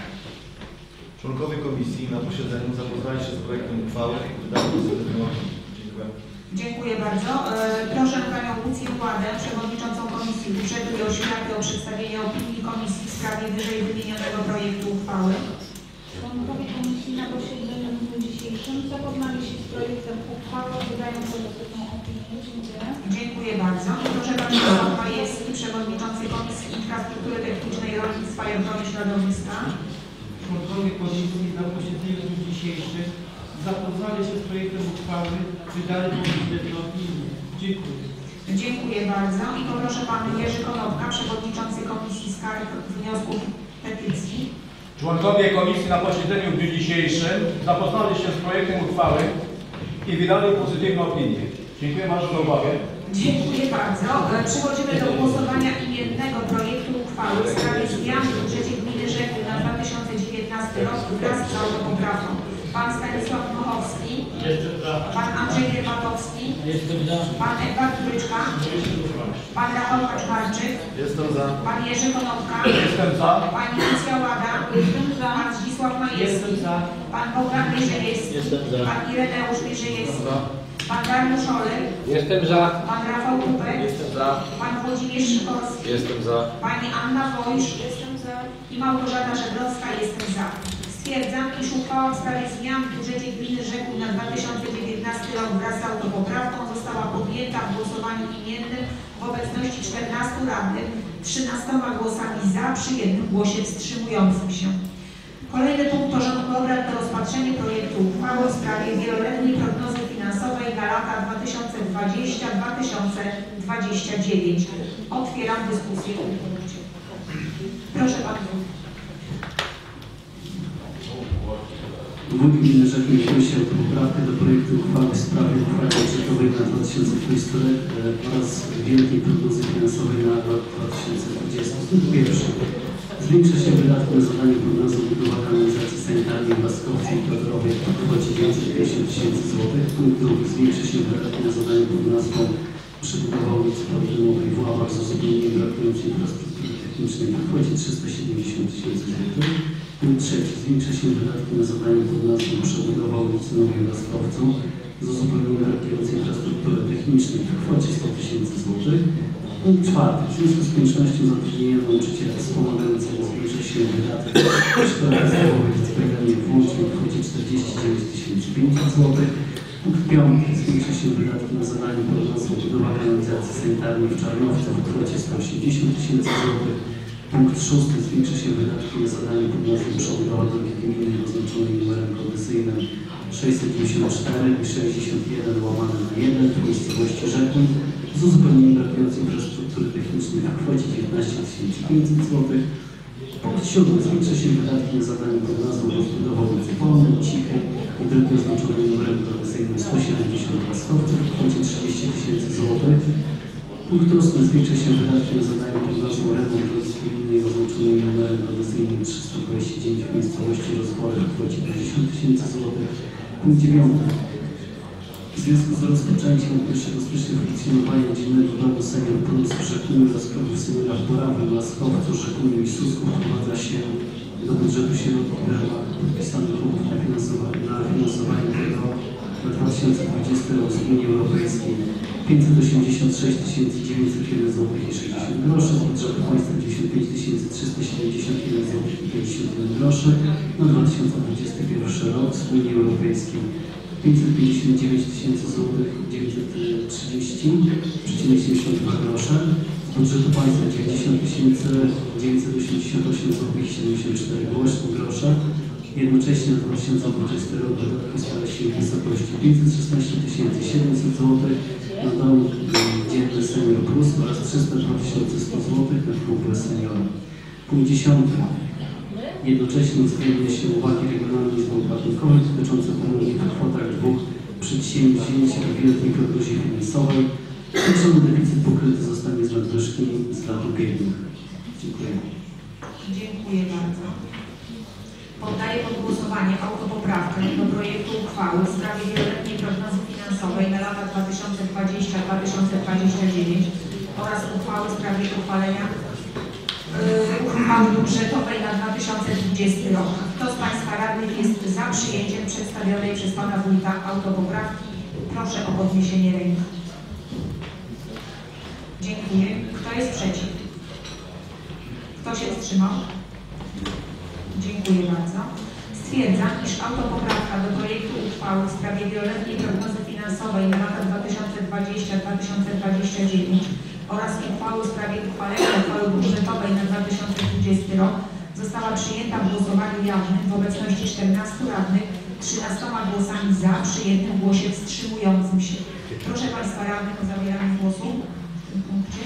Członkowie komisji na posiedzeniu zapoznali się z projektem uchwały i wydali pozytywną opinię. Dziękuję. Dziękuję bardzo. E, Proszę panią Lucję Ładę, przewodniczącą Komisji Budżetu i Oświaty, o przedstawienie opinii Komisji w sprawie wyżej wymienionego projektu uchwały. Członkowie komisji na posiedzeniu w dniu dzisiejszym zapoznali się z projektem uchwały, wydają pozytywną opinię. Dziękuję. Dziękuję bardzo. Proszę pan Krzysztof Majewski, przewodniczący Komisji Infrastruktury Technicznej, Rolnictwa i Ochrony Środowiska. Członkowie komisji na posiedzeniu w dniu dzisiejszym zapoznali się z projektem uchwały, wydali pozytywną opinię. Dziękuję. Dziękuję bardzo. I poproszę pan Jerzy Konopka, przewodniczący Komisji Skarg, Wniosków, Petycji. Członkowie komisji na posiedzeniu w dniu dzisiejszym zapoznali się z projektem uchwały i wydali pozytywną opinię. Dziękuję bardzo za uwagę. Dziękuję bardzo. Przechodzimy do głosowania imiennego projektu uchwały w sprawie zmian w budżecie gminy Rzekuń na dwa tysiące dziewiętnasty rok wraz z autopoprawką. Pan Stanisław Mochowski. Jestem za. Pan Andrzej Gierbatowski. Jestem za. Pan Edward Gryczka. Pan Rafał Kaczmarczyk. Jestem za. Pan Jerzy Konopka. Jestem za. Pani Lucja Łada. Jestem za. Pan Zdzisław Majewski. Jestem za. Pan Bogdan Mierzejewski. Jestem za. Pan Ireneusz Mierzejewski. Pan Dariusz Olek. Jestem za. Pan Rafał Kubek. Jestem za. Pan Włodzimierz Sikorski. Jestem za. Pani Anna Wojsz. Jestem za. I Małgorzata Żebrowska. Jestem za. Stwierdzam, iż uchwała w sprawie zmian w budżecie gminy Rzekuń na dwa tysiące dziewiętnasty rok wraz z autopoprawką została podjęta w głosowaniu imiennym w obecności czternastu radnych, trzynastoma głosami za przy jednym głosie wstrzymującym się. Kolejny punkt porządku obrad to rozpatrzenie projektu uchwały w sprawie wieloletniej prognozy finansowej na lata dwa tysiące dwudziesty do dwa tysiące dwudziestego dziewiątego. Otwieram dyskusję w tym punkcie. Proszę bardzo. Wójt Gminy Rzekuń wnosi o poprawkę do projektu uchwały w sprawie uchwały budżetowej na dwa tysiące dwudziesty rok oraz wielkiej prognozy finansowej na rok dwa tysiące dwudziesty. Punkt pierwszy. Zwiększa się wydatki na zadanie prognozy budowa kanalizacji sanitarnej w Laskowcu i Piotrowie w kwocie dziewięćset pięćdziesiąt tysięcy złotych. Punkt drugi. Zwiększa się wydatki na zadanie prognozy przebudowa ulicy Pawłowej w Ławach z uzupełnieniem brakującej infrastruktury technicznej w kwocie trzysta siedemdziesiąt tysięcy złotych. Punkt trzeci. Zwiększa się wydatki na zadanie pod nazwą przebudowa ulicy Nowej w Laskowcu z uzupełnieniem brakującej infrastruktury technicznej w kwocie sto tysięcy złotych. Punkt czwarty. W związku z koniecznością zatrudnienia nauczyciela wspomagającego zwiększa się wydatek szkoły podstawowej w Zbeganie włącznie w kwocie czterdzieści dziewięć tysięcy pięćset złotych. Punkt piąty. Zwiększa się wydatki na zadanie pod nazwą budowa kanalizacji sanitarnej w Czarnowcu w kwocie sto osiemdziesiąt tysięcy złotych. Punkt szósty. Zwiększa się wydatki na zadanie pod nazwą przebudowa drogi gminnej oznaczonej numerem kondycyjnym sześćset dziewięćdziesiąt cztery i sześćdziesiąt jeden łamane na jeden w miejscowości Rzekuń z uzupełnieniem brakującej infrastruktury technicznej w kwocie dziewiętnaście tysięcy pięćset złotych. Punkt siódmy. Zwiększa się wydatki na zadanie pod nazwą rozbudowa ulicy Wolnej, Cichej i drogi oznaczonej numerem kondycyjnym sto siedemdziesiąt Laskowcu w kwocie trzydzieści tysięcy złotych. Punkt ósmy. Zwiększa się wydatki na zadanie pod nazwą remont drogi gminnej oznaczonej numerem kondycyjnym trzysta dwadzieścia dziewięć w miejscowości Rozwory w kwocie pięćdziesiąt tysięcy złotych. Punkt dziewiąty. związku z rozpoczęciem od pierwszego stycznia funkcjonowania Dziennego Domu Senior Plus w Rzekuniu oraz klubów seniora w Borawy, Laskowcu, Rzekuniu i Susku wprowadza się do budżetu środki w ramach podpisanych umów na finansowanie, na finansowanie tego na dwa tysiące dwudziesty rok z Unii Europejskiej pięćset osiemdziesiąt sześć tysięcy dziewięćset jeden złotych i sześćdziesiąt groszy, z budżetu państwa dziewięćdziesiąt pięć tysięcy trzysta siedemdziesiąt jeden złotych i pięćdziesiąt jeden groszy na dwa tysiące dwudziesty pierwszy rok z Unii Europejskiej pięćset pięćdziesiąt dziewięć tysięcy złotych dziewięćset trzydzieści przecinek siedemdziesiąt dwa grosze, z budżetu państwa dziewięćdziesiąt tysięcy dziewięćset osiemdziesiąt osiem złotych i siedemdziesiąt cztery grosze. Jednocześnie na dwa tysiące dwudziesty rok dodatki składa się w wysokości pięćset szesnaście tysięcy siedemset złotych na dom dzienny Senior Plus oraz trzysta dwa tysiące sto złotych na klub seniora. Punkt dziesiąty. Jednocześnie uwzględnia się uwagi Regionalnej Izby Obrachunkowej dotyczące pomówień w kwotach dwóch przedsięwzięć w wieloletniej prognozie finansowej. Liczony deficyt pokryty zostanie z nadwyżki z lat ubiegłych. Dziękuję. Dziękuję bardzo. Poddaję pod głosowanie autopoprawkę do projektu uchwały w sprawie wieloletniej prognozy finansowej na lata dwa tysiące dwudziesty do dwa tysiące dwudziestego dziewiątego oraz uchwały w sprawie uchwalenia yy, uchwały budżetowej na dwa tysiące dwudziesty rok. Kto z Państwa radnych jest za przyjęciem przedstawionej przez Pana Wójta autopoprawki? Proszę o podniesienie ręki. Dziękuję. Kto jest przeciw? Kto się wstrzymał? Dziękuję bardzo. Stwierdzam, iż autopoprawka do projektu uchwały w sprawie wieloletniej prognozy finansowej na lata dwa tysiące dwudziesty do dwa tysiące dwudziestego dziewiątego oraz uchwały w sprawie uchwalenia uchwały budżetowej na dwa tysiące dwudziesty rok została przyjęta w głosowaniu jawnym w obecności czternastu radnych, trzynastoma głosami za, przy jednym głosie wstrzymującym się. Proszę Państwa radnych o zabieranie głosu w tym punkcie.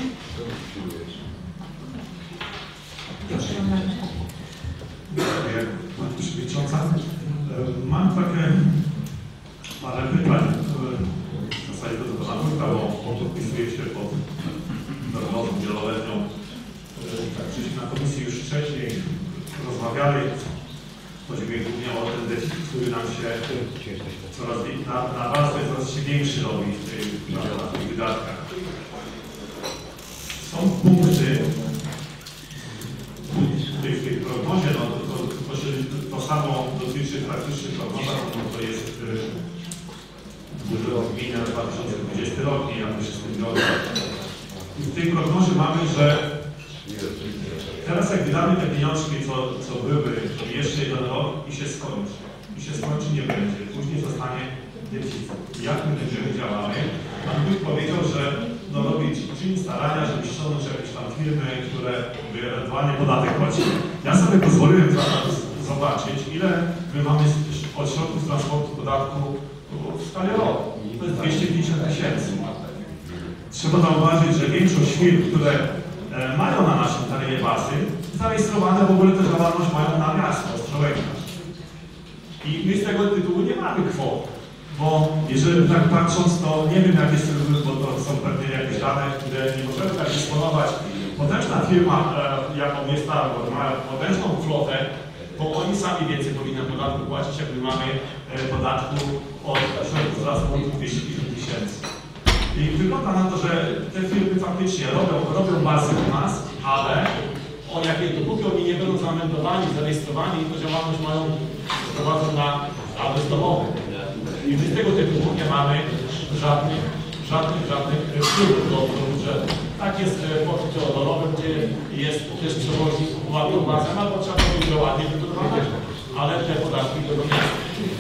Proszę o radnych. Dziękuję, Pani Przewodnicząca. Mam takie parę pytań w zasadzie do Pana Wójta, bo podpisuję się pod prognozą wieloletnią. Tak, żeśmy na komisji już wcześniej rozmawiali. Chodzi mi głównie o ten deficyt, który nam się coraz na, na bazę coraz się większy robi w tych, na tych wydatkach. Są punkty w tej, w tej prognozie, no, to, to, to, się, to samo dotyczy praktycznych prognozach, no, to jest budżet gminy na dwa tysiące dwudziesty rok i jak to się z tym wiąże. I w tej prognozie mamy, że teraz jak wydamy te pieniążki, co, co były, jeszcze jeden rok i się skończy. I się skończy nie będzie. Później zostanie deficyt. Jak my będziemy działali? Pan Wójt powiedział, że no, robić czyni starania, żeby ściągnąć jakieś tam firmy, które by ewentualnie podatek płaciły. Ja sobie pozwoliłem zobaczyć, ile my mamy od środków transportu podatku w skali roku. To jest dwieście pięćdziesiąt tysięcy. Trzeba zauważyć, że większość firm, które e, mają na naszym terenie bazy, zarejestrowane w ogóle tę działalność mają na miasto, Ostrołęka. I my z tego tytułu nie mamy kwot. Bo jeżeli tak patrząc, to nie wiem jakie są, bo to są pewnie jakieś dane, które nie możemy tak dysponować. Potężna firma, e, jaką jest ta, ma potężną flotę, bo oni sami więcej powinni podatku płacić, jak my mamy e, podatku od środków transportu dwieście pięćdziesiąt tysięcy. I wygląda na to, że te firmy faktycznie robią, robią bazy u nas, ale o jakie dopóki oni nie będą zameldowani, zarejestrowani, to działalność mają prowadzą na adres domowy. I my z tego tytułu nie mamy żadnych, żadnych, żadnych wpływów do, do budżetu. Tak jest w porcie teodolowym, gdzie jest też przewoźnik ładną bazę, albo trzeba powiedzieć, że ładnie wybudowane, ale te podatki do miasta.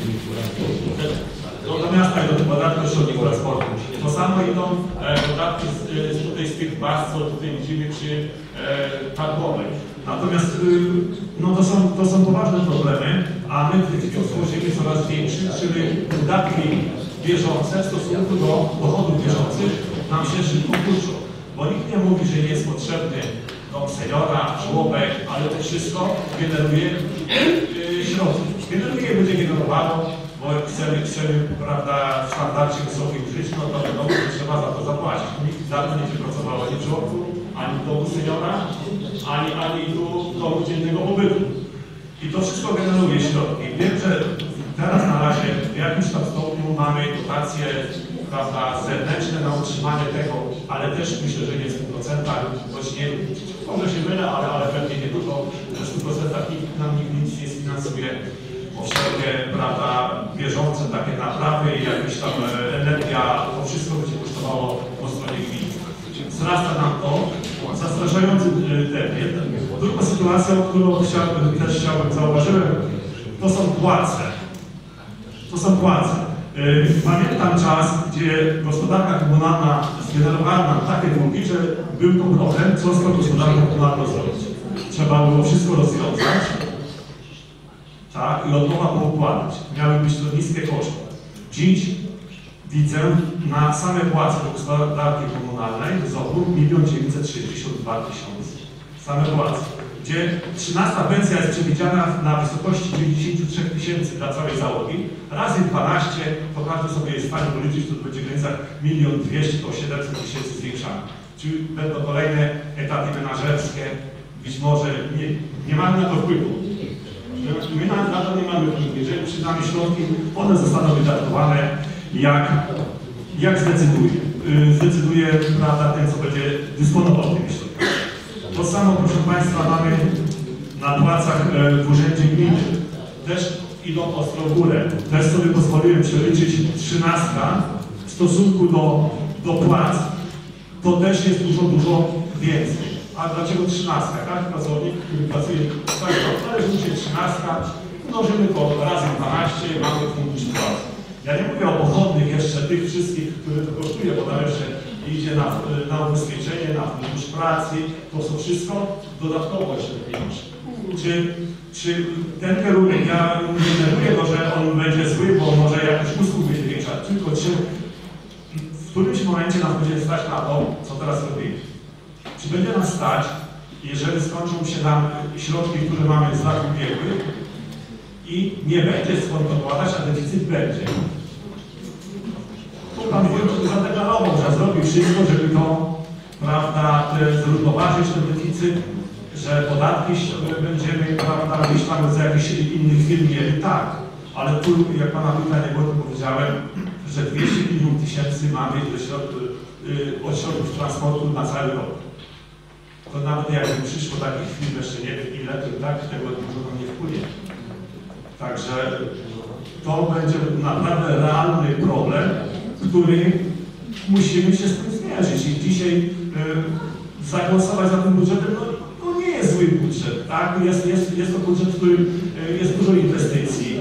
Do, do miasta i do tych podatków środków transportu. To samo idą e, podatki z, z, tutaj, z tych baz, co tutaj widzimy przy e, targowej. Natomiast y, no to, są, to są poważne problemy, a my w tej chwili tworzymy coraz większy, czyli wydatki bieżące w stosunku do dochodów bieżących nam się szybko kurczą. Bo nikt nie mówi, że nie jest potrzebny dom seniora, żłobek, ale to wszystko generuje yy, środki. Generuje, będzie generowało, bo chcemy, chcemy, prawda, w standardzie wysokich żyć, no to wiadomo, że trzeba za to zapłacić. Nikt za to nie pracował ani w żłobku, ani w domu seniora, ani, ani tu w domu dziennego pobytu. I to wszystko generuje środki. Wiem, że teraz na razie w jakimś tam stopniu mamy dotacje prawda, zewnętrzne na utrzymanie tego, ale też myślę, że nie w stu procentach, choć nie, może się mylę, ale, ale pewnie nie dużo, że w stu procentach nikt nam nikt nic nie sfinansuje, bo wszelkie, prawda, bieżące takie naprawy i jakaś tam energia, to wszystko będzie kosztowało po stronie gminy. Wzrasta nam to w zastraszającym tempie. Drugą sytuacją, którą chciałbym, też chciałbym, zauważyłem, to są płace. To są płace. Pamiętam czas, gdzie gospodarka komunalna zgenerowała nam takie długi, że był to problem, co z tą gospodarką komunalną zrobić. Trzeba było wszystko rozwiązać, tak, i od nowa poukładać. Miały być to niskie koszty. Dziś widzę na same płace do gospodarki komunalnej z opór milion dziewięćset sześćdziesiąt dwa tysiące. Same płace. Gdzie trzynasta pensja jest przewidziana na wysokości dziewięćdziesiąt trzy tysięcy dla całej załogi, razy dwanaście, to każdy sobie jest w stanie policzyć, to będzie w granicach milion dwieście do siedemset tysięcy zwiększane. Czyli będą kolejne etaty menażerskie, być może nie, nie mamy na to wpływu. My na, na to nie mamy wpływu. Jeżeli przydamy środki, one zostaną wydatkowane, jak, jak zdecyduje. Zdecyduje, prawda, ten, co będzie dysponował tymi środkami. To samo, proszę Państwa, mamy na płacach w Urzędzie Gminy. Też idą ostro w górę. Też sobie pozwoliłem przeliczyć trzynastka w stosunku do, do płac. To też jest dużo, dużo więcej. A dlaczego trzynastka? Każdy pracownik, który pracuje w tak, należy mu się trzynastka, mnożymy to razy dwanaście, mamy fundusz płac. Ja nie mówię o pochodnych jeszcze tych wszystkich, które to kosztuje, bo tam jeszcze idzie na, na ubezpieczenie, na fundusz pracy, to są wszystko dodatkowo jeszcze te pieniądze. Czy, czy ten kierunek, ja nie denerwuję go, że on będzie zły, bo może jakiś usług będzie większa, tylko czy w którymś momencie nam będzie stać na to, co teraz robimy. Czy będzie nas stać, jeżeli skończą się nam środki, które mamy z lat ubiegłych i nie będzie skąd dokładać, a deficyt będzie. Tu Pan Wójt zadeklarował, że zrobił wszystko, żeby to, prawda, zrównoważyć ten deficyt, że podatki będziemy, prawda, gdzieś tam z jakichś innych firm mieli, tak. Ale tu, jak Pana Wójta nie było, to powiedziałem, że dwieście milionów tysięcy mamy od środków transportu na cały rok. To nawet jakby przyszło takich firm, jeszcze nie wiem ile, to tak tego dużo nam nie wpłynie. Także to będzie naprawdę realny problem, który musimy się z tym zmierzyć. I dzisiaj y, zagłosować za tym budżetem, no, no nie jest zły budżet, tak? Jest, jest, jest to budżet, w którym y, jest dużo inwestycji.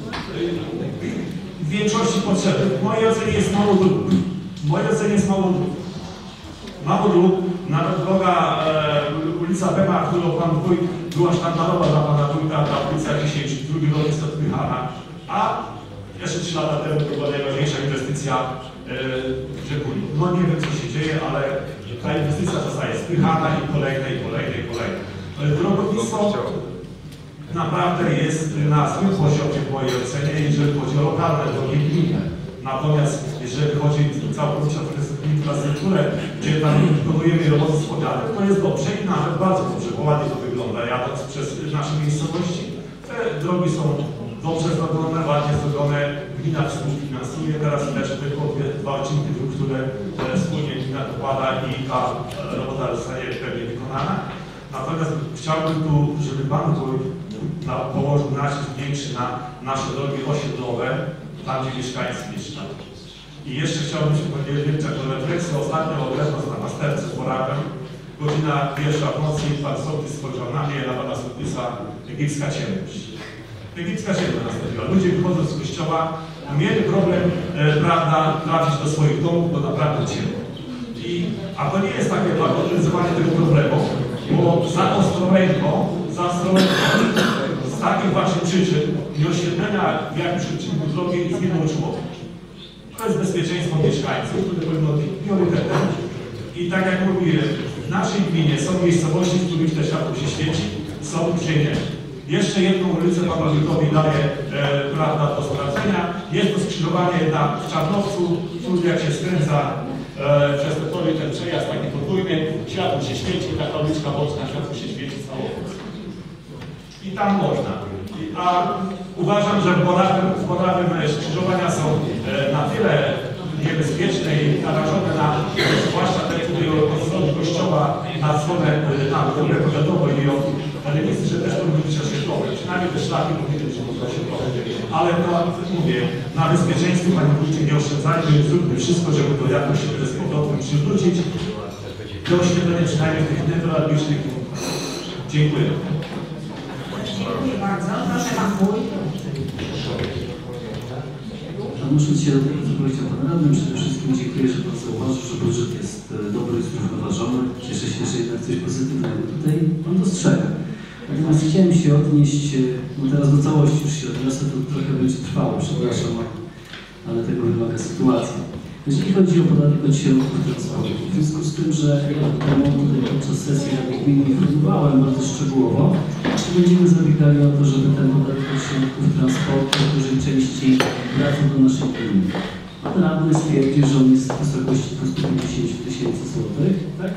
Y, w większości potrzebnych. W mojej ocenie jest mało dróg. W mojej ocenie jest mało dróg. Mało dróg. Nawet droga e, ulica Bema, którą Pan Wójt, była sztandarowa dla Pana Wójta, ta ulica dzisiejsza, drugi rok jest odpychana, a jeszcze trzy lata temu to była najważniejsza inwestycja e, w Rzekuli. No nie wiem, co się dzieje, ale ta inwestycja zostaje spychana i kolejne, i kolejne, i kolejne. Drogownictwo naprawdę jest na złym poziomie w mojej ocenie, jeżeli chodzi o lokalne drogi gminne. Natomiast jeżeli chodzi całkowicie o infrastrukturę, gdzie tam wykonujemy roboty z powiatem, to jest dobrze i nawet bardzo dobrze, bo ładnie to wygląda. Jadąc przez nasze miejscowości, te drogi są dobrze zrobione, ładnie zrobione, gmina współfinansuje. Teraz też tylko dwa odcinki dróg, które wspólnie gmina dokłada i ta robota zostanie pewnie wykonana. Natomiast chciałbym tu, żeby Pan Wójt położył nacisk większy na nasze drogi osiedlowe, tam gdzie mieszkańcy mieszkają. I jeszcze chciałbym się podzielić taką refleksję. Ostatnio odeszła na pasterce z Borakiem. Godzina pierwsza w nocy i Pan sołtys spojrzał na mnie, na Pana sołtysa, egipska ciemność. Egipska ciemność nastąpiła. Ludzie wychodząc z kościoła, mieli problem, e, prawda, trafić do swoich domów, bo naprawdę ciemno. I, a to nie jest takie bagatelizowanie tego problemu, bo za Ostrołęką, za Ostrołęką, z takich właśnie przyczyn, nieoświetlenia w jakimś odcinku drogi zginął człowiek. To jest bezpieczeństwo mieszkańców, które powinno być priorytetem. I tak jak mówiłem, w naszej gminie są miejscowości, w których te światło się świeci, są gdzie nie. Jeszcze jedną ulicę Panu Wójtowi daję, e, prawda, do sprawdzenia. Jest to skrzyżowanie na w Czarnowcu, tu jak się skręca e, przez te tory, ten przejazd taki podwójny, światło się świeci, taka uliczka boczna, światło się świeci cało. I tam można. A uważam, że w Borawym skrzyżowania są e, na tyle niebezpieczne i narażone na, zwłaszcza te, które od strony kościoła na stronę, na drogę powiatową i od telewizji, że też powinny być oświetlone. Przynajmniej te szlaki powinny być oświetlone. Ale to mówię, na bezpieczeństwie Panie Wójcie nie oszczędzajmy, zróbmy wszystko, żeby to jakoś z powrotem przywrócić. Do oświetlenia przynajmniej w tych newralgicznych punktach. Dziękuję. Dziękuję bardzo. Proszę Pan Wójt. Odnosząc się do tego, co powiedział Pan Radny, przede wszystkim dziękuję, że Pan zauważył, że budżet jest dobry i zrównoważony. Cieszę się, że jednak coś pozytywnego tutaj Pan dostrzega. Natomiast chciałem się odnieść, no teraz do całości już się odniosę, to trochę będzie trwało, przepraszam, ale tego wymaga sytuacja. Jeżeli chodzi o podatek od środków transportu, w związku z tym, że ja tutaj podczas sesji Rady Gminy informowałem bardzo szczegółowo, czy będziemy zabiegali o to, żeby ten podatek od środków transportu w dużej części wracał do naszej gminy. Pan radny stwierdził, że on jest w wysokości dwieście pięćdziesiąt tysięcy złotych, tak?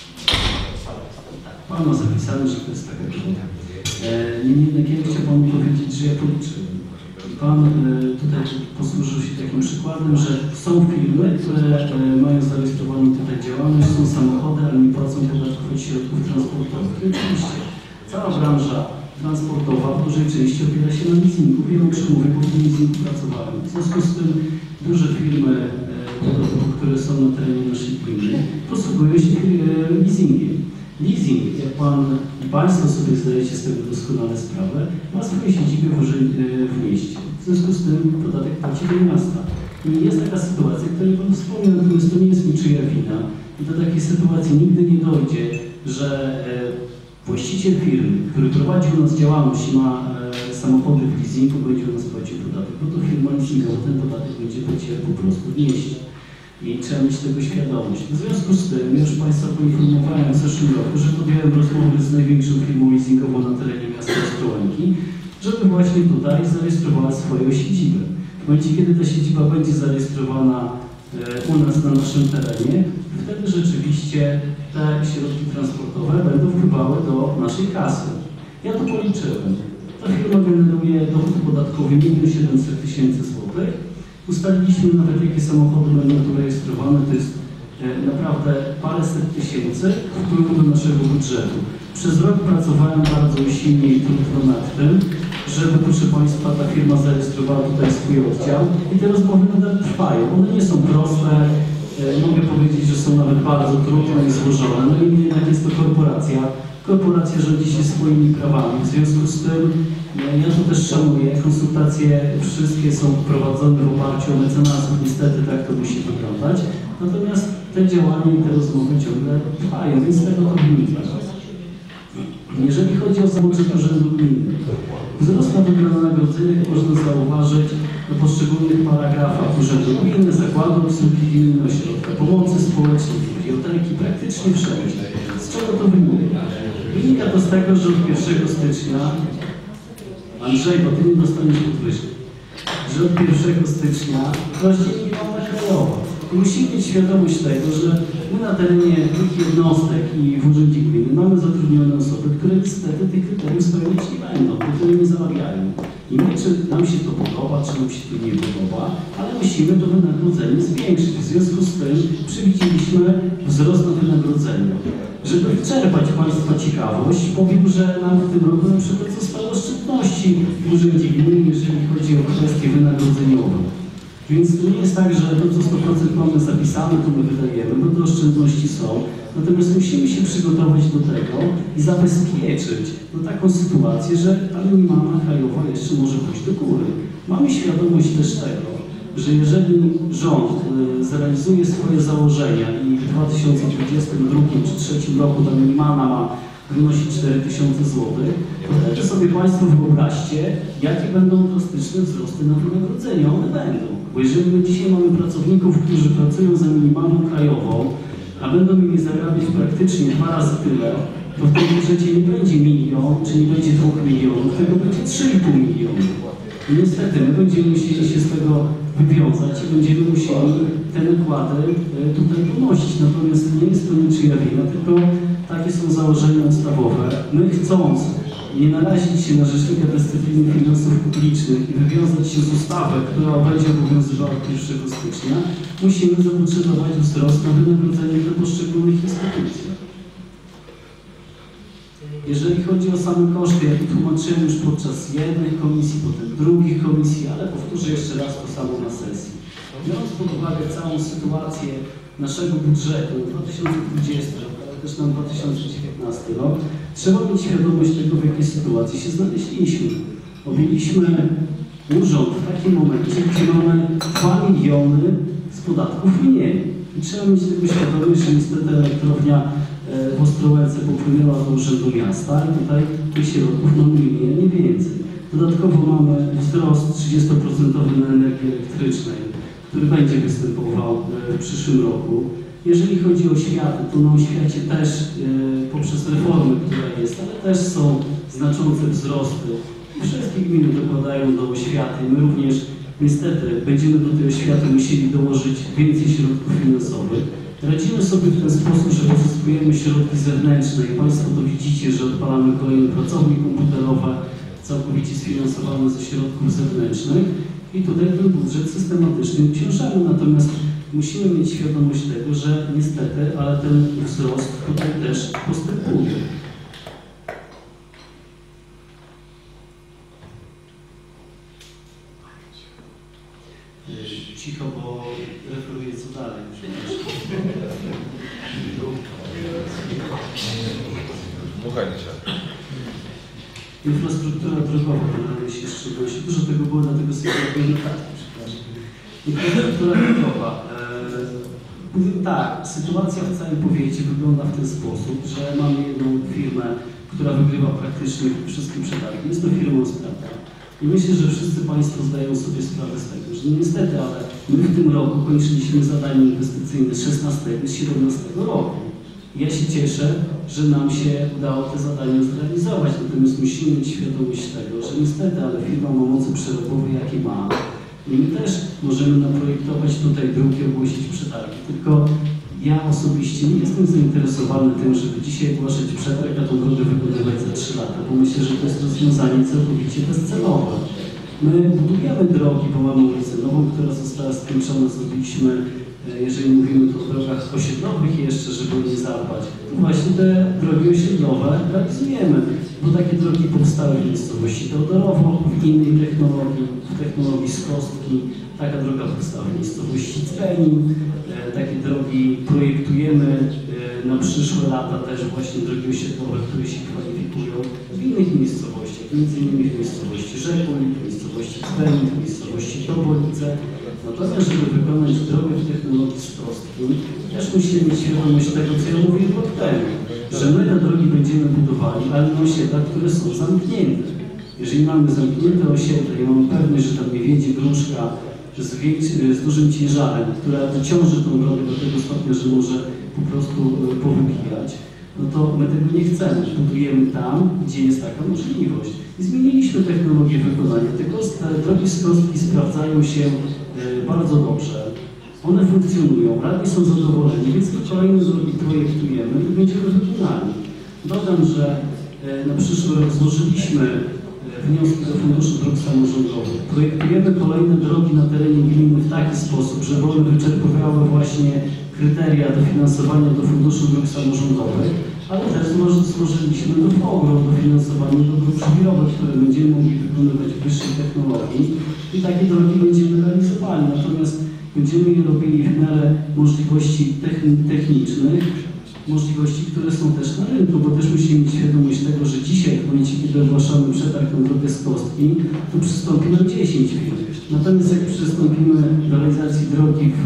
Pan ma zapisane, że to jest taka kwota. Niemniej jednak ja chciałem Panu powiedzieć, że ja policzyłem. Pan tutaj posłużył się takim przykładem, że są firmy, które mają zarejestrowaną tutaj działalność, są samochody, ale nie płacą podatków od środków transportowych. I oczywiście cała branża transportowa w dużej części opiera się na leasingu. Wielu przełówków w leasingu pracowałem. W związku z tym duże firmy, które są na terenie naszej gminy, posługują się leasingiem. Leasing, jak Pan i Państwo sobie zdajecie z tego doskonale sprawę, ma swoje siedziby w, w mieście. W związku z tym podatek płaci do miasta. I jest taka sytuacja, o której Pan wspomniał, natomiast to nie jest niczyja wina. I do takiej sytuacji nigdy nie dojdzie, że e, właściciel firmy, który prowadzi u nas działalność i ma e, samochody w leasingu, będzie u nas płacił podatek, bo to firma leasingowa ten podatek będzie płaciła po prostu w mieście. I trzeba mieć tego świadomość. W związku z tym, już Państwa poinformowałem w zeszłym roku, że podjąłem rozmowy z największą firmą leasingową na terenie miasta Ostrołęki, żeby właśnie tutaj zarejestrowała swoją siedzibę. W momencie, kiedy ta siedziba będzie zarejestrowana u nas na naszym terenie, wtedy rzeczywiście te środki transportowe będą wpływały do naszej kasy. Ja to policzyłem. Ta firma generuje dochód podatkowy milion siedemset tysięcy złotych. Ustaliliśmy nawet, jakie samochody będą tu rejestrowane, to jest e, naprawdę paręset tysięcy wpływu do naszego budżetu. Przez rok pracowałem bardzo silnie i trudno nad tym, żeby, proszę Państwa, ta firma zarejestrowała tutaj swój oddział i te rozmowy nadal trwają. One nie są proste, e, mogę powiedzieć, że są nawet bardzo trudne i złożone, no i jednak jest to korporacja. Korporacja rządzi się swoimi prawami, w związku z tym ja to też szanuję, konsultacje wszystkie są prowadzone w oparciu o mecenasów, niestety tak to musi wyglądać, natomiast te działania i te rozmowy ciągle trwają, więc z tego to wynika. Jeżeli chodzi o sam budżet urzędu gminy, wzrost na wynagrodzeniach można zauważyć na poszczególnych paragrafach urzędu gminy, zakładu obsługi gminy, ośrodka pomocy społecznej, biblioteki, praktycznie wszędzie. Z czego to wynika? Wynika to z tego, że od pierwszego stycznia, Andrzej, bo Ty nie dostaniesz podwyżki, że od pierwszego stycznia rośnie minimalna krajowa. I musimy mieć świadomość tego, że my na terenie tych jednostek i w urzędzie gminy mamy zatrudnione osoby, które niestety tych kryteriów spełniać nie będą, które nie zamawiają. I my, czy nam się to podoba, czy nam się to nie podoba, ale musimy to wynagrodzenie zwiększyć. W związku z tym przewidzieliśmy wzrost na wynagrodzeniu. Żeby wyczerpać Państwa ciekawość, powiem, że nam w tym roku na przykład zostały oszczędności w urzędzie gminy, jeżeli chodzi o kwestie wynagrodzeniowe. Więc to nie jest tak, że to, co sto procent mamy zapisane, to my wydajemy, bo te oszczędności są. Natomiast musimy się przygotować do tego i zabezpieczyć no, taką sytuację, że ta minimalna krajowa jeszcze może pójść do góry. Mamy świadomość też tego, że jeżeli rząd y, zrealizuje swoje założenia i w dwa tysiące dwudziestym drugim czy dwa tysiące trzecim roku ta minimalna ma wynosić cztery tysiące złotych, to wtedy sobie Państwo wyobraźcie, jakie będą drastyczne wzrosty na wynagrodzenia. One będą. Bo jeżeli my dzisiaj mamy pracowników, którzy pracują za minimalną krajową, a będą mieli zarabiać praktycznie dwa razy tyle, to w tym budżecie nie będzie milion, czy nie będzie dwóch milionów, tylko będzie trzy i pół miliona. I niestety my będziemy musieli się z tego wywiązać i będziemy musieli te nakłady tutaj ponosić. Natomiast nie jest to niczyja wina, tylko Takie są założenia ustawowe. My chcąc nie narazić się na Rzecznika Dyscypliny Finansów Publicznych i wywiązać się z ustawy, która będzie obowiązywała od pierwszego stycznia, musimy zapotrzebować wzrost na wynagrodzenie dla poszczególnych instytucji. Jeżeli chodzi o same koszty, jak tłumaczyłem już podczas jednej komisji, potem drugich komisji, ale powtórzę jeszcze raz to samo na sesji. Biorąc pod uwagę całą sytuację naszego budżetu dwa tysiące dwudziesty rok, ale też na dwa tysiące dziewiętnasty rok, trzeba mieć świadomość tego, w jakiej sytuacji się znaleźliśmy. Objęliśmy urząd w takim momencie, gdzie mamy dwa miliony z podatków mniej. I trzeba mieć tego świadomość, że niestety elektrownia w Ostrołęce popłynęła do Urzędu Miasta i tutaj tych środków mamy mniej, nie więcej. Dodatkowo mamy wzrost trzydziestoprocentowy na energii elektrycznej, który będzie występował w przyszłym roku. Jeżeli chodzi o oświatę, to na oświacie też e, poprzez reformę, która jest, ale też są znaczące wzrosty. I wszystkie gminy dokładają do oświaty. My również niestety będziemy do tej oświaty musieli dołożyć więcej środków finansowych. Radzimy sobie w ten sposób, że pozyskujemy środki zewnętrzne i Państwo to widzicie, że odpalamy kolejne pracownie komputerowe, całkowicie sfinansowane ze środków zewnętrznych i tutaj ten budżet systematycznie obciążamy. Natomiast musimy mieć świadomość tego, że niestety, ale ten wzrost tutaj też postępuje. Cicho, bo referuję co dalej. Infrastruktura drogowa, wydaje się szczególnie. Dużo tego było, dlatego sobie robię notatki, przepraszam. Infrastruktura drogowa. E, powiem tak, sytuacja w całym powiecie wygląda w ten sposób, że mamy jedną firmę, która wygrywa praktycznie wszystkie przetargi. Jest to firma Ostrata. I myślę, że wszyscy Państwo zdają sobie sprawę z tego, że no niestety, ale my w tym roku kończyliśmy zadanie inwestycyjne z szesnastego i z siedemnastego roku. Ja się cieszę, że nam się udało te zadania zrealizować, natomiast musimy mieć świadomość tego, że niestety, ale firma ma moce przerobowe, jakie ma. I my też możemy naprojektować tutaj drugi, ogłosić przetargi. Tylko ja osobiście nie jestem zainteresowany tym, żeby dzisiaj ogłaszać przetarg, a tą drogę wykonywać za trzy lata, bo myślę, że to jest rozwiązanie całkowicie bezcelowe. My budujemy drogi, bo mamy ulicę Nową, która została skończona, zrobiliśmy, jeżeli mówimy tu o drogach osiedlowych jeszcze, żeby o nie zadbać, to właśnie te drogi osiedlowe realizujemy, bo takie drogi powstały w miejscowości Teodorowo, w innej technologii, w technologii z Kostki, taka droga powstała w miejscowości Cwenin, takie drogi projektujemy na przyszłe lata też właśnie drogi osiedlowe, które się kwalifikują w innych miejscowościach, między innymi w miejscowości Rzepólnik, w miejscowości Cwenin, w miejscowości Tobolice. Natomiast, żeby wykonać drogę w technologii z Kostki, też musimy mieć świadomość tego, co ja mówiłem rok temu, że my te drogi będziemy budowali, ale na osiedlach, które są zamknięte. Jeżeli mamy zamknięte osiedle i mamy pewność, że tam nie wiedzie gruszka z, z dużym ciężarem, która dociąży tą drogę do tego stopnia, że może po prostu powybijać, no to my tego nie chcemy. Budujemy tam, gdzie jest taka możliwość. I zmieniliśmy technologię wykonania. Tylko te drogi z Kostki sprawdzają się e, bardzo dobrze. One funkcjonują, radni są zadowoleni, więc to kolejne drogi projektujemy i będziemy wykonali. Dodam, że e, na przyszły rok złożyliśmy wnioski do Funduszu Dróg Samorządowych. Projektujemy kolejne drogi na terenie gminy w taki sposób, żeby one wyczerpywały właśnie kryteria dofinansowania do Funduszu Dróg Samorządowych, ale też złożyliśmy do F O G R O dofinansowanie do dróg żwirowych, które będziemy mogli wykonywać w wyższej technologii i takie drogi będziemy realizowali. Natomiast będziemy je robili w miarę możliwości technicznych, możliwości, które są też na rynku, bo też musimy mieć świadomość tego, że dzisiaj w momencie, kiedy ogłaszamy przetarg na drogę z Kostki, to przystąpi nam dziesięć firm. Natomiast jak przystąpimy do realizacji drogi w,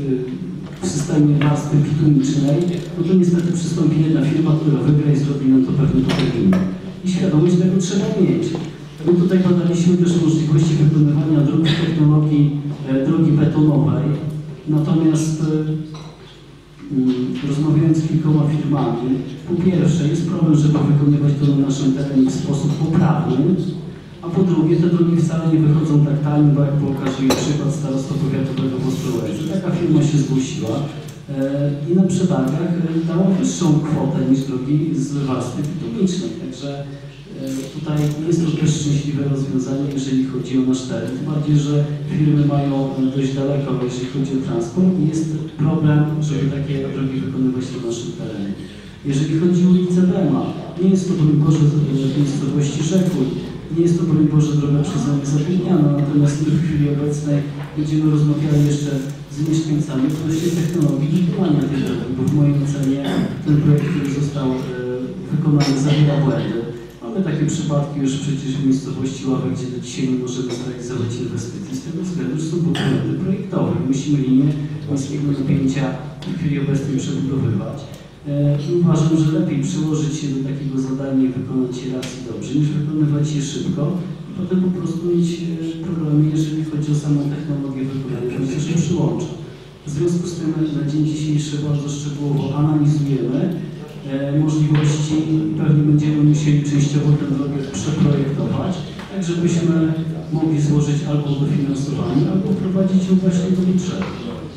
w systemie warstwy bitumicznej, no to niestety przystąpi jedna firma, która wygra i zrobi nam to pewnie po terminie. I świadomość tego trzeba mieć. My tutaj badaliśmy też możliwości wykonywania dróg w technologii e, drogi betonowej, natomiast e, rozmawiając z kilkoma firmami, po pierwsze jest problem, żeby wykonywać to na naszym terenie w sposób poprawny, a po drugie te drogi wcale nie wychodzą tak tanio, bo jak pokazuje przykład starostwa powiatowego w Ostrołęce. Taka firma się zgłosiła, i na przetargach dało wyższą kwotę niż drogi z warstwy bitumicznej. Także tutaj jest to też szczęśliwe rozwiązanie, jeżeli chodzi o nasz teren. Tym bardziej, że firmy mają dość daleko, jeżeli chodzi o transport i jest problem, żeby takie drogi wykonywać na naszym terenie. Jeżeli chodzi o ulicę Bema, nie jest to, broń Boże, w miejscowości Rzekuj, nie jest to, broń Boże, droga przeze mnie zapomniana, natomiast my w chwili obecnej będziemy rozmawiali jeszcze z mieszkańcami odnośnie technologii budowania tej drogi, bo w mojej ocenie ten projekt, który został e, wykonany, zawiera błędy. Mamy takie przypadki już przecież w miejscowości Ławy, gdzie do dzisiaj nie możemy zrealizować inwestycji z tego względu, że są błędy projektowe. Musimy linię niskiego napięcia w chwili obecnej przebudowywać. I uważam, że lepiej przyłożyć się do takiego zadania i wykonać je raz i dobrze, niż wykonywać je szybko i potem po prostu mieć problemy, jeżeli chodzi o samą technologię wykonania, chociaż się przyłącza. W związku z tym na dzień dzisiejszy bardzo szczegółowo analizujemy e, możliwości i pewnie będziemy musieli częściowo tę drogę przeprojektować, tak żebyśmy mogli złożyć albo dofinansowanie, albo prowadzić ją właśnie do budżetu.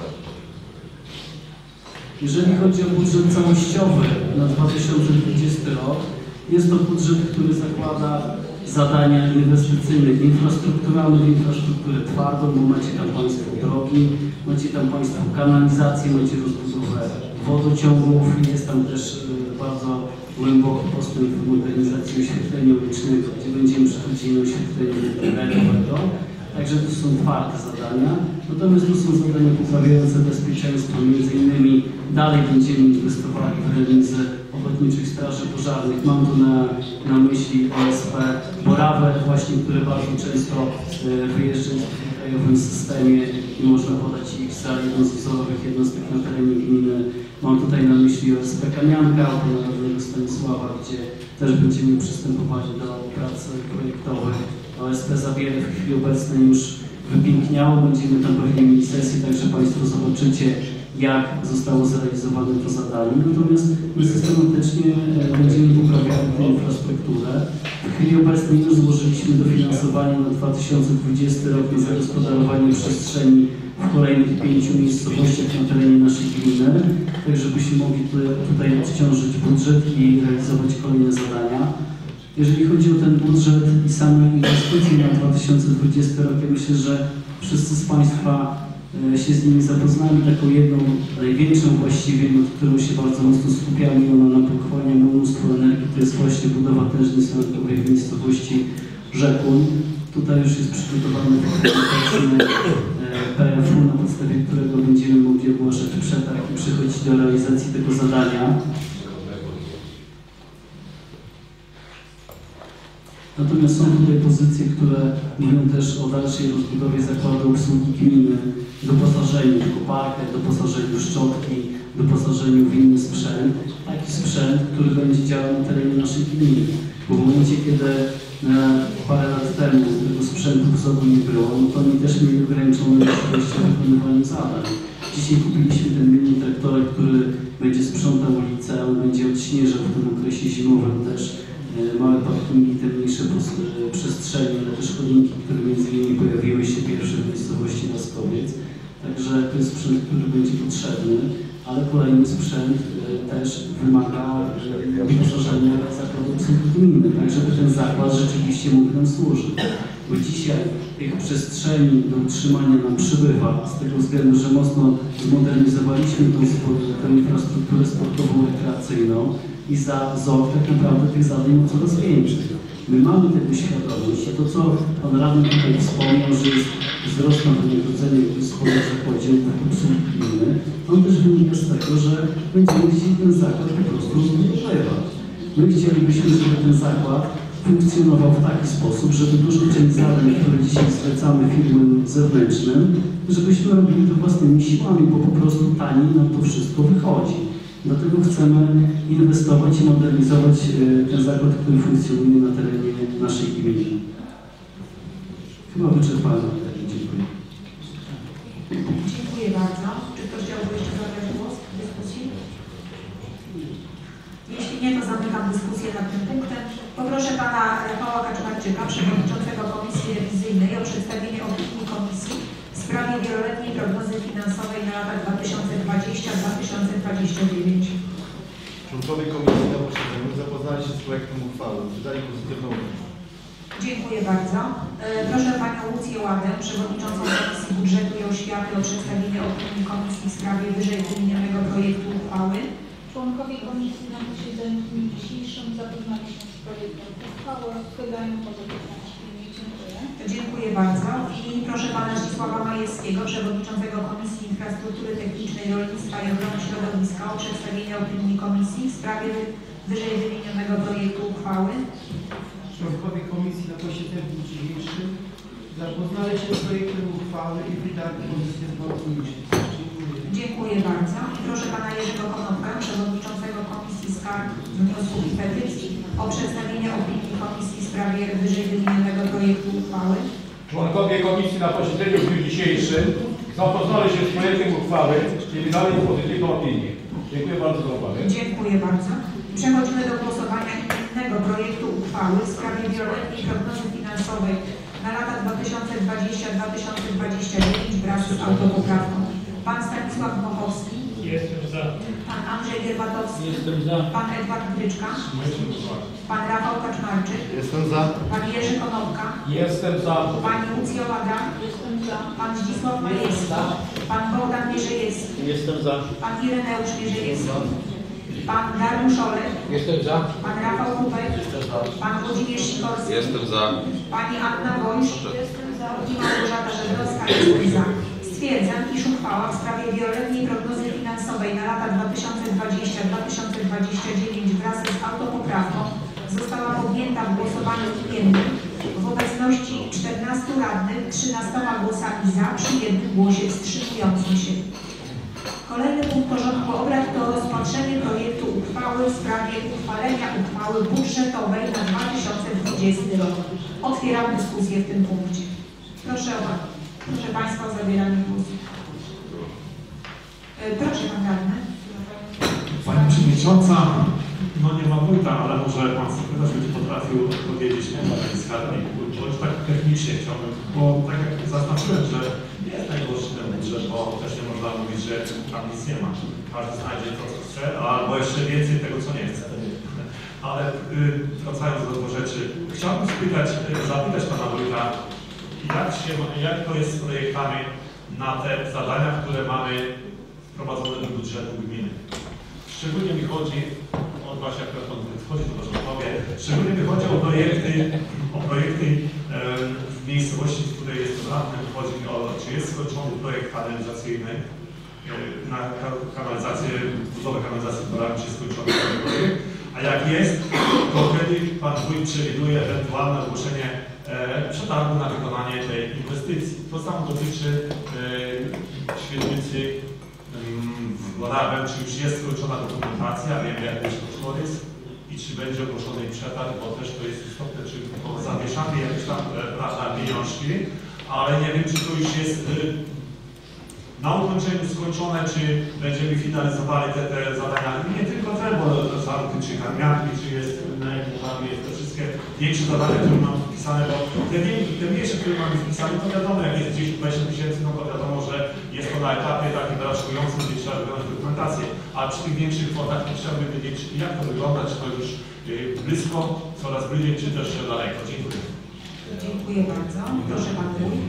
Jeżeli chodzi o budżet całościowy na dwa tysiące dwudziesty rok, jest to budżet, który zakłada zadania inwestycyjne, infrastrukturalne, infrastrukturę twardą, bo macie tam Państwo drogi, macie tam Państwo kanalizację, macie rozbudowę wodociągów, jest tam też bardzo głęboki postęp w modernizacji oświetlenia ulicznego, gdzie będziemy przechodzili na oświetlenie terenowego. Także to są twarde zadania, natomiast to są zadania poprawiające bezpieczeństwo, między innymi dalej będziemy inwestowali w remizy ochotniczych straży pożarnych. Mam tu na, na myśli O S P Borawę, właśnie, które bardzo często e, wyjeżdżają w krajowym systemie i można podać ich za jedną z wzorowych jednostek na terenie gminy. Mam tutaj na myśli O S P Kamianka, Narodowego Stanisława, gdzie też będziemy przystępowali do prac projektowych. O S P Zabiele w chwili obecnej już wypiękniało, będziemy tam pewnie mieli sesję, także Państwo zobaczycie, jak zostało zrealizowane to zadanie. Natomiast my systematycznie będziemy poprawiali tę infrastrukturę. W chwili obecnej już złożyliśmy dofinansowanie na dwa tysiące dwudziesty rok na zagospodarowanie przestrzeni w kolejnych pięciu miejscowościach na terenie naszej gminy, tak żebyśmy mogli tutaj odciążyć budżet i realizować kolejne zadania. Jeżeli chodzi o ten budżet i same inwestycje na dwa tysiące dwudziesty rok, ja myślę, że wszyscy z Państwa się z nimi zapoznali. Taką jedną, największą właściwie, nad którą się bardzo mocno skupiamy, ona nam pochłania mnóstwo energii, to jest właśnie budowa tężnej sanatowej w miejscowości Rzekuń. Tutaj już jest przygotowany P F U, na podstawie którego będziemy mogli ogłaszać przetarg i przechodzić do realizacji tego zadania. Natomiast są tutaj pozycje, które mówią też o dalszej rozbudowie zakładu obsługi gminy, doposażeniu w koparkę, doposażeniu szczotki, doposażeniu w inny sprzęt, taki sprzęt, który będzie działał na terenie naszej gminy. Bo w momencie, kiedy e, parę lat temu tego sprzętu w sobie nie było, no to oni też mieli ograniczone możliwości w wykonywaniu zadań. Dzisiaj kupiliśmy ten mini traktorek, który będzie sprzątał ulicę, on będzie odśnieżał w tym okresie zimowym też małe parkingi, te mniejsze przestrzenie, ale też chodniki, które między innymi pojawiły się pierwsze w miejscowości Laskowiec. Także to jest sprzęt, który będzie potrzebny, ale kolejny sprzęt też wymaga wyposażenia zakładu obsługi gminy, tak żeby ten zakład rzeczywiście mógł nam służyć. Bo dzisiaj tych przestrzeni do utrzymania nam przybywa, z tego względu, że mocno zmodernizowaliśmy tą, tę infrastrukturę sportową, rekreacyjną i za Z O K tak naprawdę tych zadań ma coraz więcej. My mamy tego świadomość i to, co Pan Radny tutaj wspomniał, że jest wzrost na wynagrodzenie w swoim zakładzie obsługi gminy, on też wynika z tego, że będziemy chcieli ten zakład po prostu rozbudowywać. My chcielibyśmy, żeby ten zakład funkcjonował w taki sposób, żeby dużą część zadań, które dzisiaj zlecamy firmom zewnętrznym, żebyśmy robili to własnymi siłami, bo po prostu taniej nam to wszystko wychodzi. Dlatego chcemy inwestować i modernizować ten zakład, który funkcjonuje na terenie naszej gminy. Chyba wyczerpałem. Dziękuję. Dziękuję bardzo. Czy ktoś chciałby jeszcze zabrać głos w dyskusji? Jeśli nie, to zamykam dyskusję nad tym punktem. Poproszę Pana Rafała Kaczmarczyka, Przewodniczącego Komisji Rewizyjnej, o przedstawienie opinii Komisji w sprawie wieloletniej prognozy finansowej na lata dwa tysiące dwudziesty do dwa tysiące dwudziestego dziewiątego. Członkowie komisji na posiedzeniu zapoznali się z projektem uchwały. Wydali pozytywną opinię. Dziękuję bardzo. E, Proszę Panią Łucję Ładę, Przewodniczącą Komisji Budżetu i Oświaty o przedstawienie opinii Komisji w sprawie wyżej wymienionego projektu uchwały. Członkowie komisji na posiedzeniu w dniu dzisiejszym zapoznali się z projektem uchwały. Wydają pozytywną opinię. Dziękuję. Dziękuję bardzo. I proszę Pana Zdzisława Majewskiego, Przewodniczącego Komisji Infrastruktury Technicznej, Rolnictwa i Ochrony Środowiska o przedstawienie opinii Komisji w sprawie wyżej wymienionego projektu uchwały. Członkowie komisji na posiedzeniu dzisiejszym zapoznali się z projektem uchwały i wydali pozytywną opinię. Dziękuję. Dziękuję bardzo. I proszę Pana Jerzego Konopka, Przewodniczącego Komisji Skarg, Wniosków i Petycji o przedstawienie opinii Komisji w sprawie wyżej wymienionego projektu uchwały. Członkowie komisji na posiedzeniu w dniu dzisiejszym zapoznali się z projektem uchwały i wydali pozytywną opinię. Dziękuję bardzo za uwagę. Dziękuję bardzo. Przechodzimy do głosowania innego projektu uchwały w sprawie wieloletniej prognozy finansowej na lata dwa tysiące dwudziesty do dwa tysiące dwudziestego dziewiątego wraz z autopoprawką. Pan Stanisław Mochowski. Jestem za. Pan Andrzej Gierbatowski. Jestem za. Pan Edward Gryczka. Pan Rafał Kaczmarczyk. Jestem za. Pan Jerzy Konopka. Jestem za. Pani Łucja Łada. Jestem za. Pan Zdzisław Majewski. Pan Bogdan Mierzejewski. Jestem za. Pan Ireneusz Mierzejewski. Pan Dariusz Olek. Jestem za. Pan Rafał Kubek. Pan Włodzimierz Sikorski. Jestem za. Pani Anna Wojsz. Jestem za. I Małgorzata Żebrowska. Jestem za. Stwierdzam, iż uchwała w sprawie wieloletniej prognozy finansowej na lata dwa tysiące dwudziesty do dwa tysiące dwudziestego dziewiątego wraz z autopoprawką została podjęta w głosowaniu imiennym w obecności czternastu radnych, trzynastoma głosami za, przy jednym głosie wstrzymującym się. Kolejny punkt porządku obrad to rozpatrzenie projektu uchwały w sprawie uchwalenia uchwały budżetowej na dwa tysiące dwudziesty rok. Otwieram dyskusję w tym punkcie. Proszę o Proszę Państwa o zabieranie głosu. Proszę Pan Radny. Pani Przewodnicząca, no nie ma wójta, ale może Pan Sekretarz będzie potrafił odpowiedzieć na Pani skarbnik, bo już tak technicznie chciałbym, bo tak jak zaznaczyłem, że nie jest najgorszy ten budżet, bo też nie można mówić, że tam nic nie ma. Każdy znajdzie to, co chce, albo jeszcze więcej tego, co nie chce. Ale yy, wracając do, do rzeczy, chciałbym spytać, zapytać Pana wójta, Jak, się, jak to jest z projektami na te zadania, które mamy wprowadzone do budżetu gminy? Szczególnie mi chodzi, od właśnie jak to wchodzi do porządkowie, szczególnie mi chodzi o projekty, o projekty um, w miejscowości, w której jest radny, chodzi mi o, czy jest skończony projekt kanalizacyjny, na kanalizację, budowę kanalizacji polarnej, czy jest skończony ten projekt, a jak jest, to wtedy Pan Wójt przewiduje ewentualne ogłoszenie E, przetargu na wykonanie tej inwestycji. To samo dotyczy e, świetlicy e, w Borawem, czy już jest skończona dokumentacja, wiem jak już to jest i czy będzie ogłoszony przetarg, bo też to jest istotne, czy to zawieszamy jakieś tam e, pieniążki, ale nie wiem, czy to już jest e, na ukończeniu skończone, czy będziemy finalizowali te, te zadania, nie tylko te, bo zarówno czy karmianki, czy jest na etapie, jest te wszystkie większe zadania, które mamy wpisane, bo te, te mniejsze, które mamy wpisane, to wiadomo, jak jest gdzieś dwadzieścia tysięcy, no to wiadomo, że jest to na etapie takim raczkującym, gdzie trzeba wykonać dokumentację, a przy tych większych kwotach to trzeba by wiedzieć, jak to wygląda, czy to już blisko, coraz bliżej, czy też daleko. Dziękuję. Dziękuję bardzo. Proszę Pan Wójt.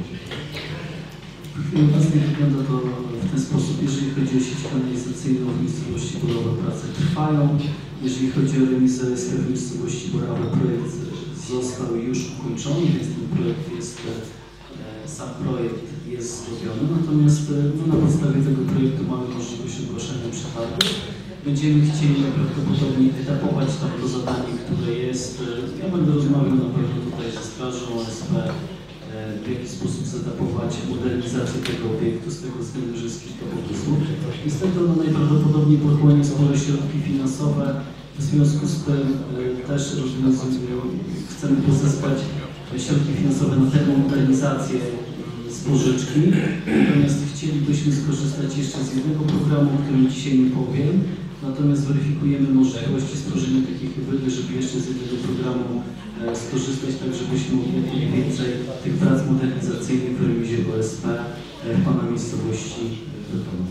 W chwili obecnej wygląda to w ten sposób, jeżeli chodzi o sieć kanalizacyjną w miejscowości Borawa, prace trwają. Jeżeli chodzi o remizę w miejscowości Borawa, projekt został już ukończony, więc ten projekt jest, sam projekt jest zrobiony. Natomiast no, na podstawie tego projektu mamy możliwość ogłoszenia przetargu. Będziemy chcieli najprawdopodobniej etapować tam to zadanie, które jest. Ja będę rozmawiał na pewno tutaj ze Strażą O S P, w jaki sposób zetapować modernizację tego obiektu, z tego względu, że jest kilka pomysłów. Niestety ono najprawdopodobniej pochłonie spore środki finansowe, w związku z tym też chcemy pozyskać środki finansowe na termomodernizację z pożyczki, natomiast chcielibyśmy skorzystać jeszcze z jednego programu, o którym dzisiaj nie powiem, natomiast weryfikujemy możliwości stworzenia takiej hybrydy, żeby jeszcze z jednego programu skorzystać, tak żebyśmy mogli jak najwięcej tych prac modernizacyjnych w remizie O S P w Pana miejscowości wykonać.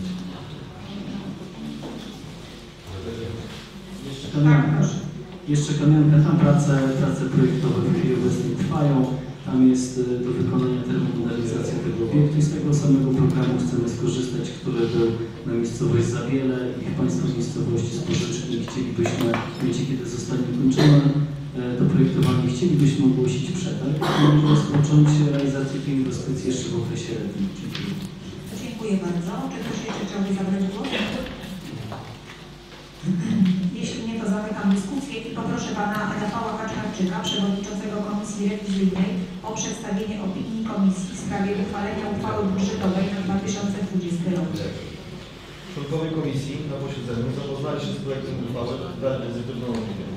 Jeszcze Kamionka, jeszcze Kamionka, tam prace, prace projektowe w chwili obecnej trwają. Tam jest do wykonania termomodernizacja tego obiektu i z tego samego programu chcemy skorzystać, który był na miejscowość Zawiele i w Państwa miejscowości Spożyczki. Chcielibyśmy, w momencie kiedy zostanie ukończone to projektowanie, chcielibyśmy ogłosić przetarg i rozpocząć realizację tej inwestycji jeszcze w okresie letnim. Dziękuję. Dziękuję bardzo. Czy ktoś jeszcze chciałby zabrać głos? Jeśli nie, to zamykam dyskusję i poproszę Pana Rafała Kaczmarczyka, Przewodniczącego Komisji Rewizyjnej, o przedstawienie opinii Komisji w sprawie uchwalenia uchwały budżetowej na dwa tysiące dwudziesty rok. Członkowie Komisji na posiedzeniu zapoznali się z projektem uchwały dla pozytywną opinią.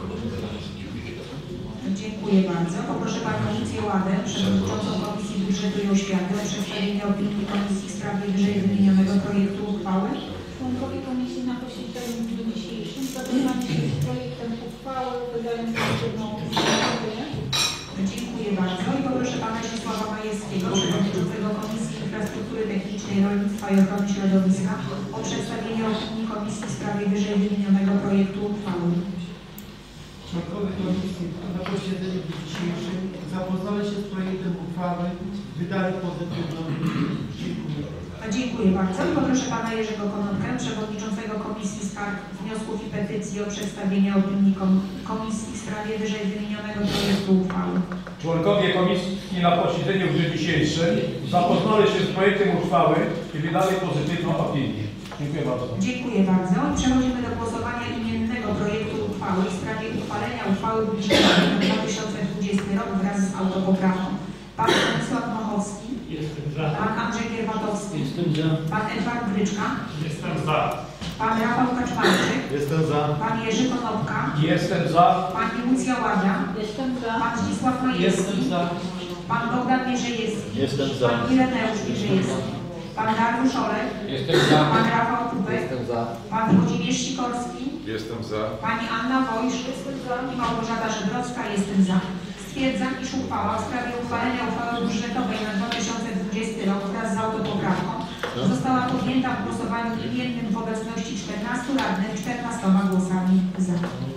Dziękuję bardzo. Poproszę Panią Lucję Ładę, Przewodniczącą Komisji Budżetu i Oświaty, o przedstawienie opinii Komisji w sprawie wyżej wymienionego projektu uchwały. Członkowie Komisji na posiedzeniu w dniu dzisiejszym zapoznali się z projektem uchwały, wydając pozytywną opinię. Dziękuję bardzo. I poproszę Pana Zdzisława Majewskiego, Przewodniczącego Komisji Infrastruktury Technicznej, Rolnictwa i Ochrony Środowiska, o przedstawienie opinii Komisji w sprawie wyżej wymienionego projektu uchwały. Członkowie Komisji na posiedzeniu dzisiejszym zapoznali się z projektem uchwały, wydali pozytywną opinię. Dziękuję. Dziękuję bardzo. I poproszę Pana Jerzego Konopkę, Przewodniczącego Komisji Skarg, Wniosków i Petycji, o przedstawienie opinii kom Komisji w sprawie wyżej wymienionego projektu uchwały. Członkowie Komisji na posiedzeniu w dniu dzisiejszym zapoznali się z projektem uchwały i wydali pozytywną opinię. Dziękuję bardzo. Dziękuję bardzo. Przechodzimy do głosowania imiennego projektu uchwały w sprawie uchwalenia uchwały budżetowej na dwa tysiące dwudziesty rok wraz z autopoprawką. Pan Stanisław Mochowski. Jestem za. Pan Andrzej Gierwatowski. Jestem za. Pan Edward Bryczka. Jestem za. Pan Rafał Kaczmarczyk. Jestem za. Pan Jerzy Konopka. Jestem za. Pani Lucja Ładzia. Jestem za. Pan Zdzisław Majewski. Jestem za. Pan Bogdan Mierzejewski. Jestem za. Pan Ireneusz Mierzejewski. Pan Dariusz Olek. Jestem za. Pan Rafał Kubek. Jestem za. Pan Włodzimierz Sikorski. Jestem za. Pani Anna Wojsz. Jestem za. I Małgorzata Żebrowska. Jestem za. Stwierdzam, iż uchwała w sprawie uchwalenia uchwały budżetowej na dwa tysiące dwudziesty rok wraz z autopoprawką została podjęta w głosowaniu imiennym w obecności czternastu radnych, czternastoma głosami za.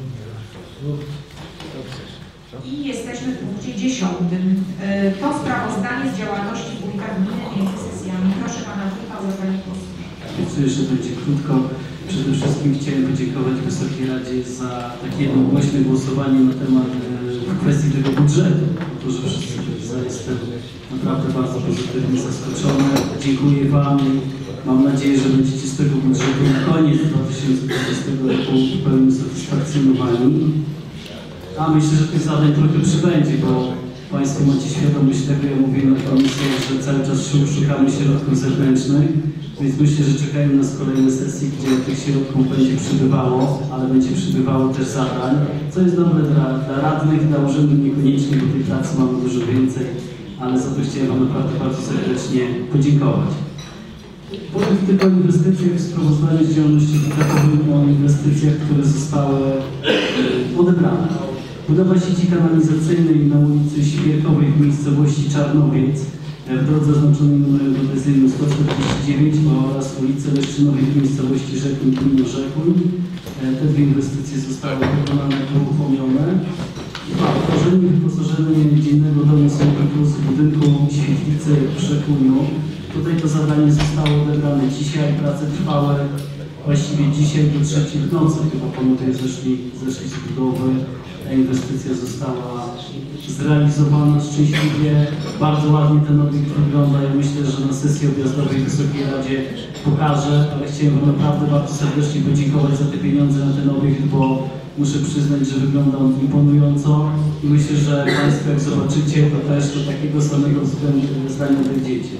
I jesteśmy w punkcie dziesiątym. To sprawozdanie z działalności wójta gminy między sesjami. Proszę Pana Wójta o zabranie głosu. Myślę, że będzie krótko. Przede wszystkim chciałem podziękować Wysokiej Radzie za takie jednogłośne głosowanie na temat w kwestii tego budżetu. To, że wszyscy byli za, jestem naprawdę bardzo pozytywnie zaskoczony. Dziękuję Wam i mam nadzieję, że będziecie z tego budżetu na koniec dwa tysiące dwudziestego roku w pełni usatysfakcjonowani. A myślę, że tych zadań trochę przybędzie, bo Państwo macie świadomość tego, ja mówię na komisji, że cały czas szukamy środków zewnętrznych, więc myślę, że czekają nas kolejne sesje, gdzie tych środków będzie przybywało, ale będzie przybywało też zadań, co jest dobre dla, dla radnych, dla urzędu niekoniecznie, bo tej pracy mamy dużo więcej, ale za to chciałem Wam naprawdę bardzo serdecznie podziękować. Powiem tylko o inwestycjach w sprawozdaniu z działalności wydatkowej, o inwestycjach, które zostały odebrane. Budowa sieci kanalizacyjnej na ulicy Świerkowej w miejscowości Czarnowiec w drodze oznaczonej numerem geodezyjnym sto czterdzieści dziewięć oraz ulicy Leszczynowej w miejscowości Rzekun, gminy Rzekun. Te dwie inwestycje zostały wykonane i uruchomione. Dwa. Tworzenie i wyposażenie dziennego domu Sądu Plus w budynku Świetlicy w Rzekuniu. Tutaj to zadanie zostało odebrane dzisiaj, prace trwały właściwie dzisiaj do trzeciej w nocy, chyba panowie zeszli, zeszli z budowy. Ta inwestycja została zrealizowana szczęśliwie. Bardzo ładnie ten obiekt wygląda. Ja myślę, że na sesji objazdowej w Wysokiej Radzie pokażę, ale chciałem Wam naprawdę bardzo serdecznie podziękować za te pieniądze na ten obiekt, bo muszę przyznać, że wygląda on imponująco i myślę, że Państwo jak zobaczycie, to też do takiego samego zdania dojdziecie.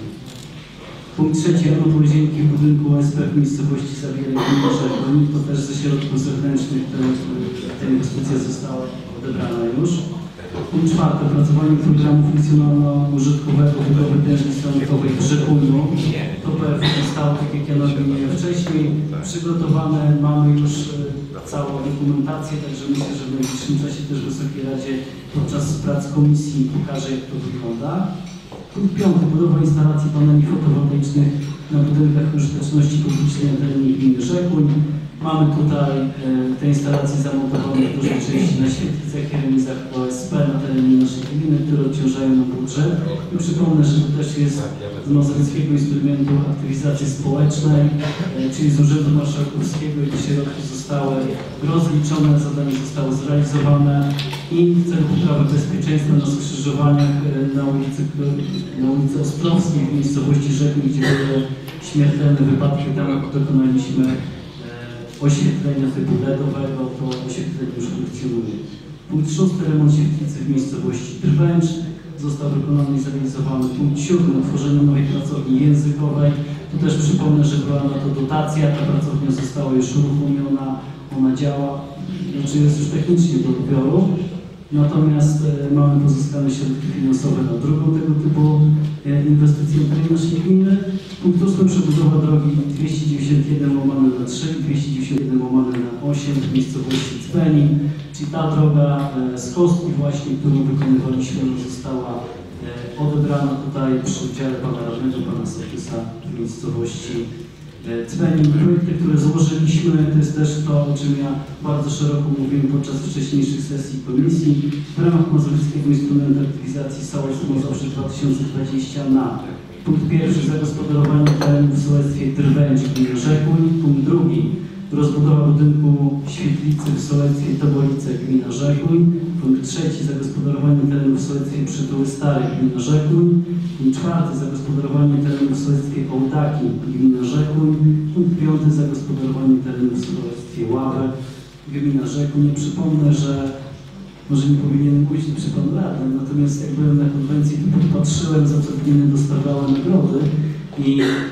Punkt trzeci, remont łazienki w budynku O S P w miejscowości Zawiele, gminy Rzekun. To też ze środków zewnętrznych ta inwestycja została odebrana już. Punkt czwarty, opracowanie programu funkcjonalno-użytkowego budowy tężni stromikowej w Rzekuniu. To P F zostało, tak jak ja nadmieniłem wcześniej, przygotowane. Mamy już całą dokumentację, także myślę, że w najbliższym czasie też w Wysokiej Radzie podczas prac komisji pokażę, jak to wygląda. Punkt piąty. Budowa instalacji paneli fotowoltaicznych na budynkach użyteczności publicznej na terenie gminy Rzekuń. Mamy tutaj e, te instalacje zamontowane w dużej części na świetlicach i remizach O S P na terenie naszej gminy, które odciążają nam budżet. I przypomnę, że to też jest z Mazowieckiego Instrumentu Aktywizacji Społecznej, e, czyli z Urzędu Marszałkowskiego, i te środki zostały rozliczone, zadania zostały zrealizowane i w celu poprawy bezpieczeństwa na skrzyżowaniach e, na ulicy, na ulicy Ostrowskiej w miejscowości Rzekuń, gdzie były śmiertelne wypadki, tam dokonaliśmy oświetlenia typu L E D owego, to oświetlenie już funkcjonuje. Punkt szósty. Remont świetlicy w miejscowości Drwęcz został wykonany i zrealizowany. Punkt siódmy. Utworzenie nowej pracowni językowej. Tu też przypomnę, że była na to dotacja, ta pracownia została już uruchomiona, ona działa, znaczy jest już technicznie do odbioru. Natomiast e, mamy pozyskane środki finansowe na drugą tego typu e, inwestycję w terenie naszej gminy. Punkt ósmy. Przebudowa drogi dwieście dziewięćdziesiąt jeden łamane na trzy i dwieście dziewięćdziesiąt jeden łamane na osiem w miejscowości Cpeni, czyli ta droga e, z kostki właśnie, którą wykonywaliśmy, została e, odebrana tutaj przy udziale pana radnego, pana sołtysa w miejscowości Cpeni. Projekty, które złożyliśmy, to jest też to, o czym ja bardzo szeroko mówiłem podczas wcześniejszych sesji komisji. W ramach Mazowieckiego Instrumentu Aktywizacji Sołec Mazowsze dwa tysiące dwadzieścia na punkt pierwszy. Zagospodarowanie terenów w sołectwie Drwęcz gminy Rzekuń. Punkt drugi. Rozbudowa budynku świetlicy w sołectwie Tobolice gmina Rzekuń. Punkt trzeci. Zagospodarowanie terenów w sołectwie Przytuły Stare gmina Rzekuń. Punkt czwarty. Zagospodarowanie terenów w sołectwie Ołdaki gmina Rzekuń. Punkt piąty. Zagospodarowanie terenów w sołectwie Ławek gmina Rzekuń. Nie przypomnę, że może nie powinienem pójść przy panu radnym, natomiast jak byłem na konwencji, to podpatrzyłem, za co gminy dostawały nagrody i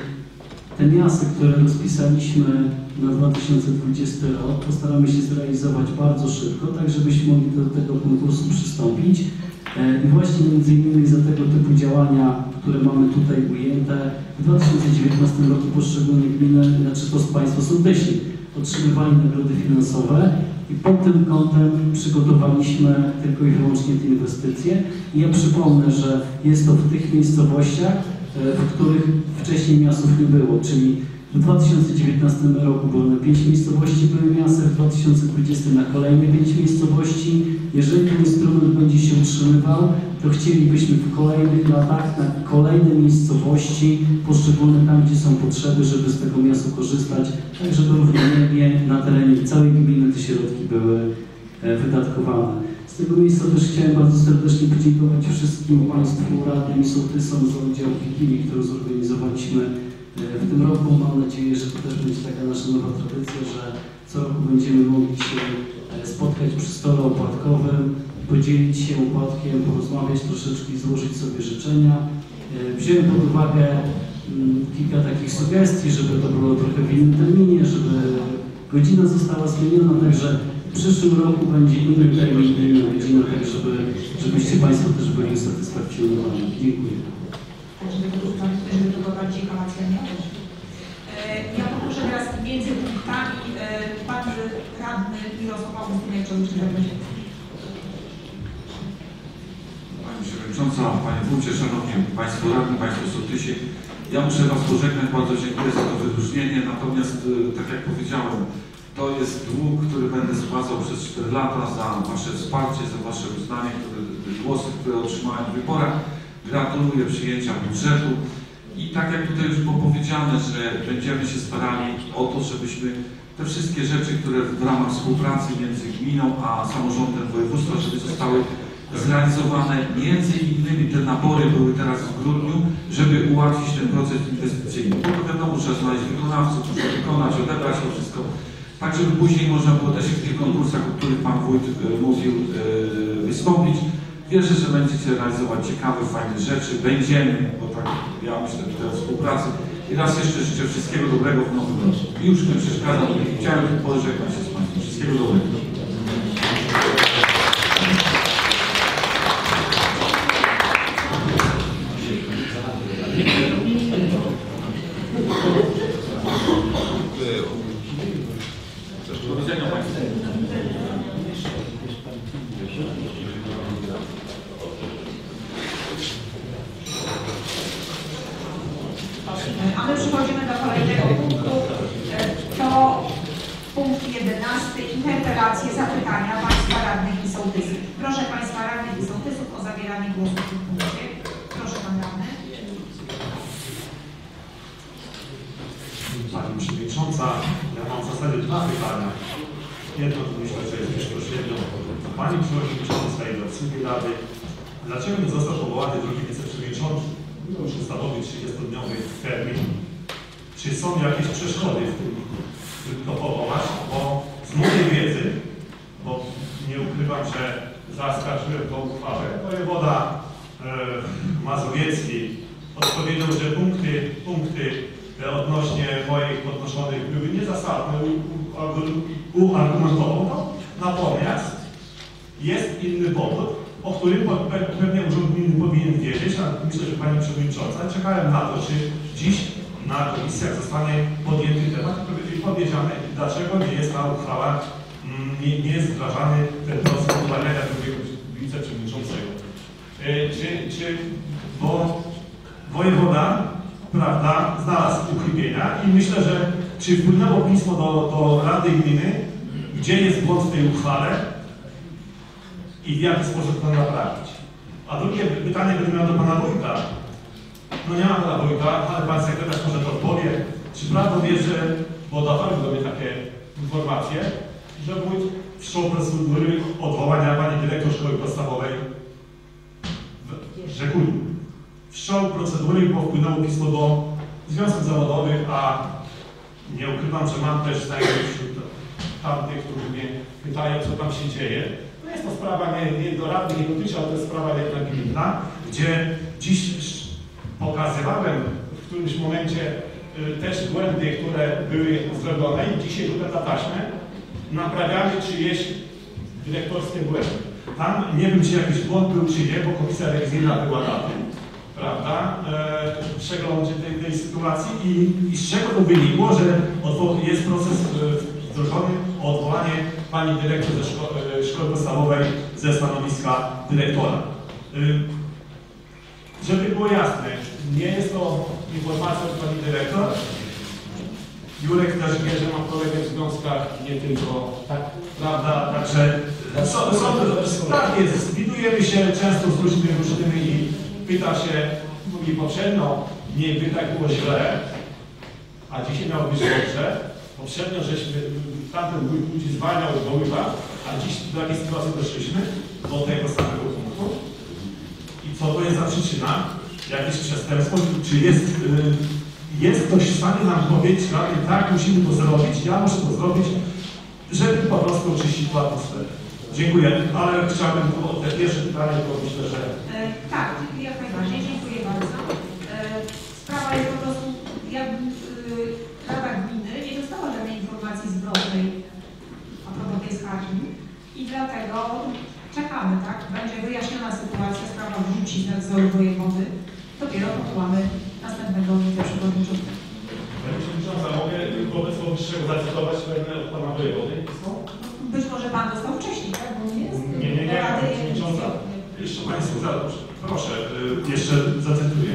te miasta, które rozpisaliśmy na dwa tysiące dwudziesty rok, postaramy się zrealizować bardzo szybko, tak żebyśmy mogli do tego konkursu przystąpić. I właśnie między innymi za tego typu działania, które mamy tutaj ujęte, w dwa tysiące dziewiętnastym roku poszczególne gminy, znaczy to Państwo sołtysi, otrzymywali nagrody finansowe i pod tym kątem przygotowaliśmy tylko i wyłącznie te inwestycje. I ja przypomnę, że jest to w tych miejscowościach, w których wcześniej miastów nie było, czyli w dwa tysiące dziewiętnastym roku było na pięć miejscowości były miasta, w dwa tysiące dwudziestym na kolejne pięć miejscowości. Jeżeli ten instrument będzie się utrzymywał, to chcielibyśmy w kolejnych latach na kolejne miejscowości, poszczególne tam, gdzie są potrzeby, żeby z tego miasta korzystać, tak żeby równomiernie na terenie całej gminy te środki były wydatkowane. Z tego miejsca też chciałem bardzo serdecznie podziękować wszystkim Państwu radnym i sołtysom za udział w Wigilii, którą zorganizowaliśmy w tym roku. Mam nadzieję, że to też będzie taka nasza nowa tradycja, że co roku będziemy mogli się spotkać przy stole opłatkowym, podzielić się opłatkiem, porozmawiać troszeczkę i złożyć sobie życzenia. Wziąłem pod uwagę kilka takich sugestii, żeby to było trochę w innym terminie, żeby godzina została zmieniona, także w przyszłym roku będzie inny termin, inna godzina, tak żeby, żebyście Państwo też byli usatysfakcjonowani. Dziękuję. Żeby to, żeby to było bardziej kolacjonalne. Ja poproszę teraz między punktami pan radny Mirosław Augustyniak-Czołuczny. Pani Przewodnicząca, Panie Wójcie, Szanowni Państwo Radni, Państwo Sołtysi, ja muszę Was pożegnać, bardzo dziękuję za to wyróżnienie, natomiast tak jak powiedziałem, to jest dług, który będę spłacał przez cztery lata za Wasze wsparcie, za Wasze uznanie, które, głosy, które otrzymałem w wyborach. Gratuluję przyjęcia budżetu i tak jak tutaj już było powiedziane, że będziemy się starali o to, żebyśmy te wszystkie rzeczy, które w ramach współpracy między gminą a samorządem województwa, żeby zostały zrealizowane. Między innymi te nabory były teraz w grudniu, żeby ułatwić ten proces inwestycyjny. Bo to wiadomo, trzeba znaleźć wykonawców, trzeba wykonać, odebrać to wszystko, tak żeby później można było też w tych konkursach, o których Pan Wójt e, mówił, e, wystąpić. Wierzę, że będziecie realizować ciekawe, fajne rzeczy. Będziemy, bo tak ja myślę tutaj o współpracy. I raz jeszcze życzę wszystkiego dobrego w nowym roku. I już nie przeszkadzam, chciałem pożegnać się z Państwem. Wszystkiego dobrego. Do widzenia Państwu. interpelacje, zapytania Państwa radnych i sołtysów. Proszę Państwa radnych i sołtysów o zabieranie głosu w tym punkcie. Proszę Pan Radny. Pani Przewodnicząca, ja mam w zasadzie dwa pytania. Jedno to myślę, że jest bezpośrednio do Pani Przewodniczącej, do obsługi Rady. Dlaczego nie został powołany drugi wiceprzewodniczący? Był już ustawowy trzydziestodniowy termin. Czy są jakieś przeszkody w tym, żeby to powołać? Bo z mojej wiedzy, bo nie ukrywam, że zaskarżyłem tą uchwałę, wojewoda e, mazowiecki odpowiedział, że punkty, punkty odnośnie moich podnoszonych były niezasadne, uargumentował to. Natomiast jest inny powód, o którym pewnie urząd gminy powinien wiedzieć, a myślę, że Pani Przewodnicząca. Czekałem na to, czy dziś na komisjach zostanie podjęty temat i powiedziane, dlaczego nie jest ta uchwała, nie, nie jest wdrażany ten proces uwalniania drugiego wiceprzewodniczącego. Czy, czy, bo wojewoda, prawda, znalazł uchybienia i myślę, że czy wpłynęło pismo do, do Rady Gminy, gdzie jest błąd w tej uchwale i w jaki sposób to naprawić. A drugie pytanie będę miał do Pana Wójta. No nie ma Pana Wójta, ale Pan Sekretarz może to odpowie. Czy prawdą jest, że, bo dotarły do mnie takie informacje, że Wójt wszczął procedury odwołania Pani Dyrektor Szkoły Podstawowej w Rzekuli. Wszczął procedury, bo wpłynęło pismo do związków zawodowych, a nie ukrywam, że mam też znajomych wśród tamtych, którzy mnie pytają, co tam się dzieje. No jest to sprawa nie, nie do radnych, nie dotyczy, ale to jest sprawa jednak gminna, gdzie dziś pokazywałem w którymś momencie y, też błędy, które były zrobione i dzisiaj tutaj na taśmę naprawiamy czyjeś dyrektorskie błędy. Tam nie wiem, czy jakiś błąd był, czy nie, bo komisja rewizyjna była na tym, prawda, e, przeglądzie tej, tej sytuacji i, i z czego to wynikło, że jest proces e, wdrożony o odwołanie Pani Dyrektor ze szko e, Szkoły Podstawowej ze stanowiska dyrektora. E, żeby było jasne, nie jest to informacja od Pani Dyrektor. Jurek też wie, że mam kolegę w związkach, nie tylko, tak, prawda, także są, są, tak jest, widujemy się często z ludźmi różnymi i pyta się, mówi poprzednio, niby tak było źle, a dzisiaj miało być dobrze. Poprzednio żeśmy, tamten wójt ludzi zwalniał, odwoływał, a dziś do jakiej sytuacji doszliśmy? Do tego samego punktu. I co to jest za przyczyna? Jakieś przestępstwo? Czy jest, yy, jest ktoś w stanie nam powiedzieć, tak, musimy to zrobić, ja muszę to zrobić, żeby po prostu oczyścić tę atmosferę. Dziękuję, ale chciałbym o te pierwsze pytanie, bo myślę, że... E, tak, jak najbardziej, dziękuję bardzo. E, sprawa jest po prostu, jakby e, Rada Gminy nie dostała żadnej informacji zwrotnej a propos tej skargi i dlatego czekamy, tak? Będzie wyjaśniona sytuacja, sprawa wrzuci z nadzoru wojewody, dopiero powołamy następnego wiceprzewodniczącego. Pani Przewodnicząca, mogę wobec powyższego zacytować pewne od Pana Wojewody? Być może Pan dostał wcześniej, tak? Bo nie jest. Nie, nie, nie, Pani Przewodnicząca. Jeszcze Państwu, proszę, jeszcze zacytuję.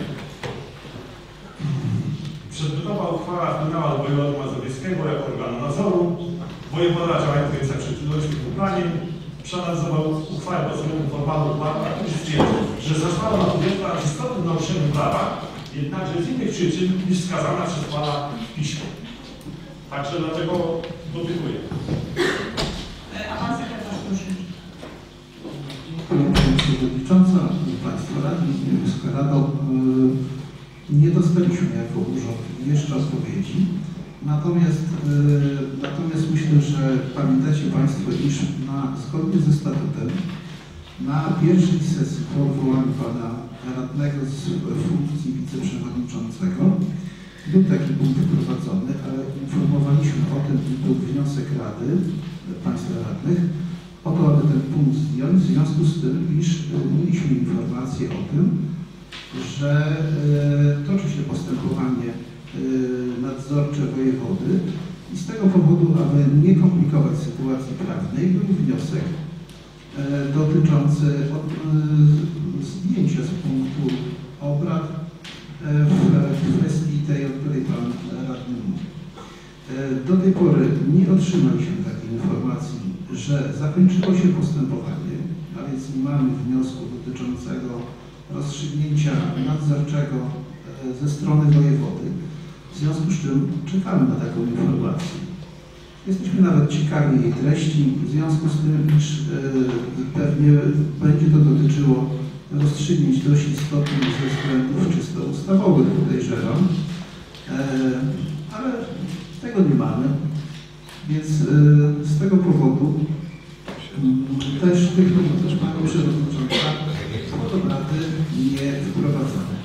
Przedmiotowa uchwała wpłynęła do wojewody mazowieckiego jako organu nadzoru. Wojewoda działając w przeciwności uprawnień przeanalizował uchwałę bezwzględną formalną prawa i stwierdził, że została podjęta w istotnym naruszeniu prawa, jednakże z innych przyczyn niż wskazana przez Pana w piśmie. Także dlatego dopytuję. A Pan Sekretarz, proszę. Dziękuję Pani Przewodnicząca, Państwo Radni, Wysoka Rado. Nie dostaliśmy jako urząd jeszcze odpowiedzi. Natomiast, natomiast myślę, że pamiętacie Państwo, iż na, zgodnie ze statutem na pierwszej sesji po odwołaniu Pana radnego z funkcji wiceprzewodniczącego był taki punkt wprowadzony, ale informowaliśmy o tym i był wniosek Rady Państwa Radnych o to, aby ten punkt zdjąć, w związku z tym, iż mieliśmy informację o tym, że e, toczy się postępowanie e, nadzorcze wojewody i z tego powodu, aby nie komplikować sytuacji prawnej, był wniosek e, dotyczący od, e, zdjęcia z punktu obrad e, w kwestii tej, o której Pan Radny mówi. E, do tej pory nie otrzymaliśmy takiej informacji że zakończyło się postępowanie, a więc nie mamy wniosku dotyczącego rozstrzygnięcia nadzorczego ze strony wojewody. W związku z czym czekamy na taką informację. Jesteśmy nawet ciekawi jej treści, w związku z tym, iż e, pewnie będzie to dotyczyło rozstrzygnięć dość istotnych ze względów czysto ustawowych, podejrzewam, e, ale tego nie mamy, więc e, z tego powodu m, też tych też Pani Przewodnicząca pod obrady nie wprowadzamy.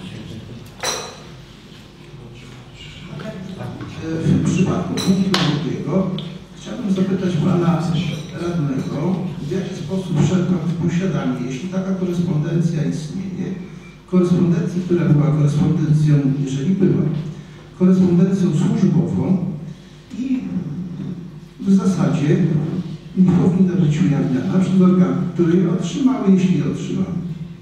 W przypadku punktu drugiego chciałbym zapytać Pana Radnego, w jaki sposób wszedł Pan w posiadanie, jeśli taka korespondencja istnieje, korespondencji, która była korespondencją, jeżeli była, korespondencją służbową i w zasadzie nie powinna być ujawniana przez organy, które je otrzymały, jeśli je otrzymały.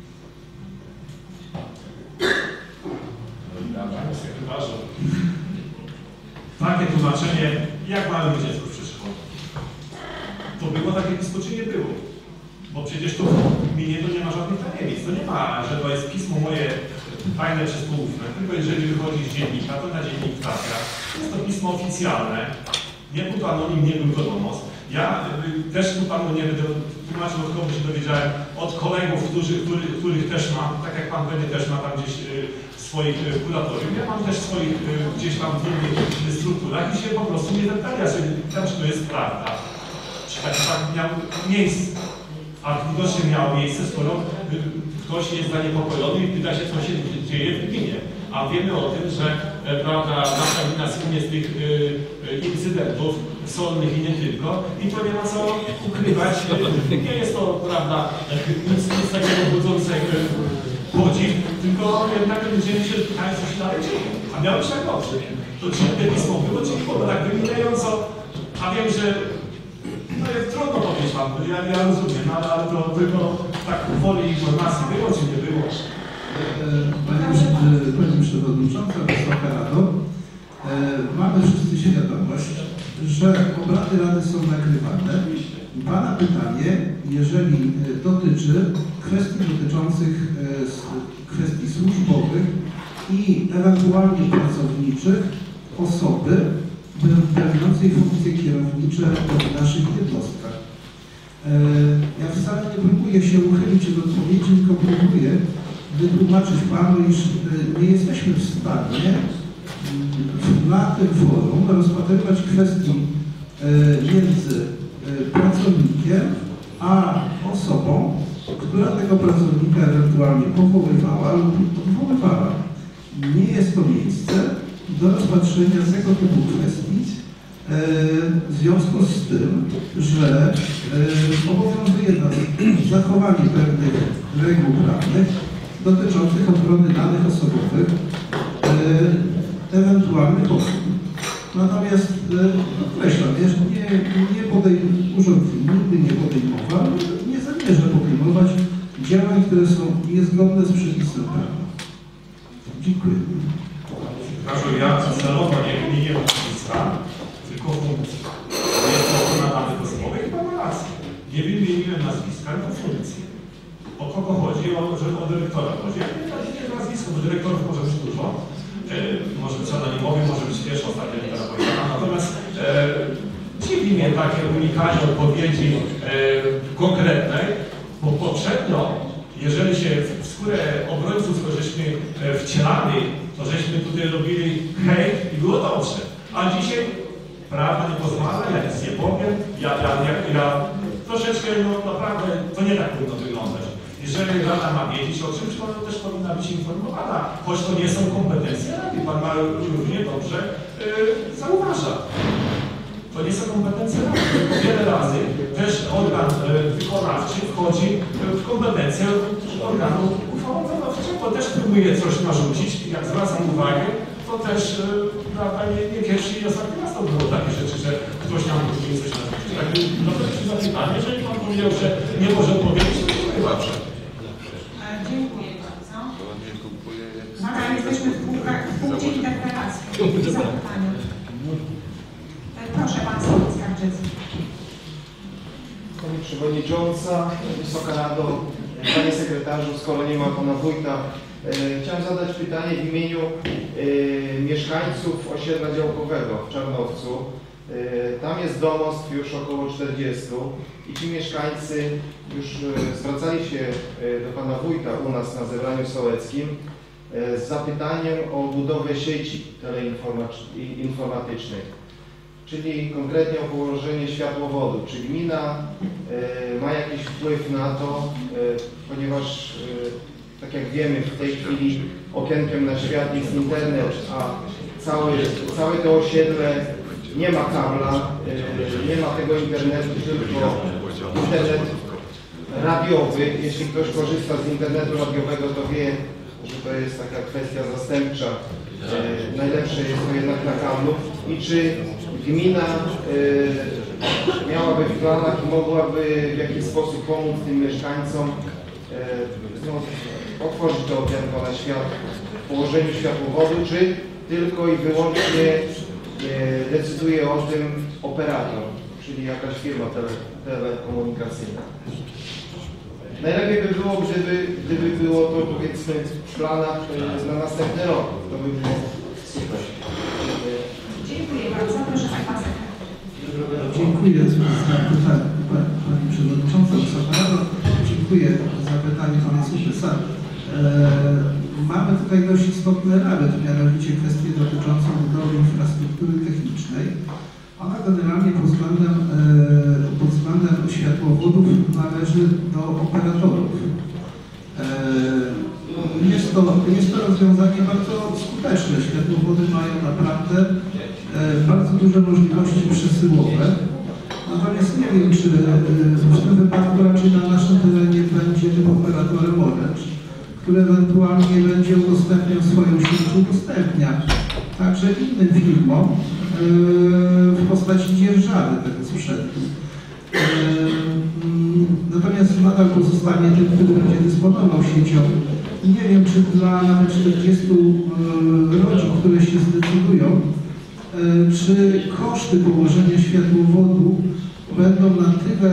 Takie tłumaczenie, jak małe dziecko w przedszkolu. To było takie pismo, czy nie było? Bo przecież to w gminie to nie ma żadnych tajemnic. To nie ma, że to jest pismo moje tajne czy poufne, tylko jeżeli wychodzi z dziennika, to na dziennik trafia. Jest to pismo oficjalne. Nie był to anonim, nie był to domos. Ja y, też tu panu nie będę tłumaczył, od kogo się dowiedziałem, od kolegów, którzy, który, których też mam, tak jak pan będzie też ma tam gdzieś y, swoich y, kuratoriów. Ja mam też swoich y, gdzieś tam w innych strukturach i się po prostu nie detalia, że tam, czy to jest prawda. Czy taki fakt miał miejsce. A widocznie miało miejsce, skoro y, ktoś jest zaniepokojony i pyta się, co się dzieje w gminie. A wiemy o tym, że e, prawda, nasza gmina słynie z tych y, y, incydentów solnych i nie tylko. I to nie ma co ukrywać. Nie jest to, prawda, nic, nic takiego budzącego podziw, tylko jednak będziemy się pytać, co się dalej dzieje. A miało być tak dobrze. To czy te pismo było, czy nie było tak wymieniająco, a wiem, że no jest trudno powiedzieć wam, ja, ja rozumiem, ale, ale to tylko tak woli informacji było, czy nie było. Pani, Pani Przewodnicząca, Wysoka Rado, mamy wszyscy świadomość, że obrady Rady są nagrywane. Pana pytanie, jeżeli dotyczy kwestii dotyczących kwestii służbowych i ewentualnie pracowniczych osoby pełniącej funkcje kierownicze w naszych jednostkach. Ja wcale nie próbuję się uchylić od odpowiedzi, tylko próbuję wytłumaczyć Panu, iż nie jesteśmy w stanie na tym forum rozpatrywać kwestii między pracownikiem a osobą, która tego pracownika ewentualnie powoływała lub odwoływała. Nie jest to miejsce do rozpatrzenia tego typu kwestii w związku z tym, że obowiązuje nas zachowanie pewnych reguł prawnych dotyczących ochrony danych osobowych ewentualnych osób. Natomiast podkreślam, nie, nie podejm, urząd nigdy nie podejmował, nie zamierza podejmować działań, które są niezgodne z przepisem prawa. Dziękuję. Proszę, ja celowo nie wymienię nazwiska, tylko funkcji. To jest ochrona danych osobowych i pan ma rację. Nie wymieniłem nazwiska, tylko funkcję. O kogo chodzi? O, że o dyrektora chodzi. Ja nie nazwisko, bo dyrektorów może być dużo. E, może być anonimowy, może być pierwsza, ostatnia litera powiedziana. Natomiast e, dziwi mnie takie unikanie odpowiedzi e, konkretnej, bo poprzednio, jeżeli się w skórę obrońców to żeśmy e, wcielali, to żeśmy tutaj robili hej i było dobrze. A dzisiaj prawda nie pozwala, ja nic nie powiem, ja, ja, ja, ja troszeczkę, no naprawdę, to nie tak powinno wyglądać. Jeżeli Rada ma wiedzieć o czymś, to też powinna być informowana, choć to nie są kompetencje Rady. Pan ma równie dobrze yy, zauważa. To nie są kompetencje Rady. Wiele razy też organ yy, wykonawczy wchodzi w kompetencje organu uchwałodawczego. To też próbuje coś narzucić. Jak zwracam uwagę, to też yy, prawda, nie, nie pierwszy i ostatni raz to było takie rzeczy, że ktoś nam próbuje coś narzucić. Tak, no to jest zapytanie, jeżeli pan powiedział, że nie może odpowiedzieć, to dziękuję bardzo. Dziękuję bardzo. Nadal jesteśmy w, punktach, w punkcie interpelacji. Zapytania. Proszę Pan Skarżycki. Przewodnicząca, Wysoka Rado, Panie Sekretarzu, skoro nie ma Pana Wójta, chciałem zadać pytanie w imieniu mieszkańców osiedla działkowego w Czarnowcu. Tam jest domostw już około czterdziestu i ci mieszkańcy już zwracali się do Pana Wójta u nas na zebraniu sołeckim z zapytaniem o budowę sieci teleinformatycznej, czyli konkretnie o położenie światłowodu. Czy gmina ma jakiś wpływ na to, ponieważ tak jak wiemy, w tej chwili okienkiem na świat jest internet, a całe, całe to osiedle nie ma kabla, nie ma tego internetu, tylko internet radiowy. Jeśli ktoś korzysta z internetu radiowego, to wie, że to jest taka kwestia zastępcza. Najlepsze jest to jednak na kablu. I czy gmina miałaby w planach i mogłaby w jakiś sposób pomóc tym mieszkańcom no, otworzyć to okienko na świat w położeniu światłowodu, czy tylko i wyłącznie decyduje o tym operator, czyli jakaś firma tele, telekomunikacyjna. Najlepiej by było, gdyby, gdyby było to powiedzmy w planach na następny rok. To by było super. Dziękuję bardzo. Proszę Pana Sekretarza. Dziękuję za pytanie Pani Przewodnicząca. Dziękuję za pytanie Pana Słupysa. Mamy tutaj dość istotny element, mianowicie kwestię dotyczącą budowy infrastruktury technicznej. Ona generalnie pod względem, pod względem światłowodów należy do operatorów. Jest to, jest to rozwiązanie bardzo skuteczne. Światłowody mają naprawdę bardzo duże możliwości przesyłowe. Natomiast nie wiem, czy w tym wypadku raczej na naszym terenie będzie tym operatorem Orange, który ewentualnie będzie udostępniał swoją sieć, udostępnia także innym firmom w postaci dzierżawy tego sprzętu. Natomiast nadal pozostanie tym, który będzie dysponował siecią. Nie wiem, czy dla nawet czterdziestu rodzin, które się zdecydują, czy koszty położenia światłowodu będą na tyle,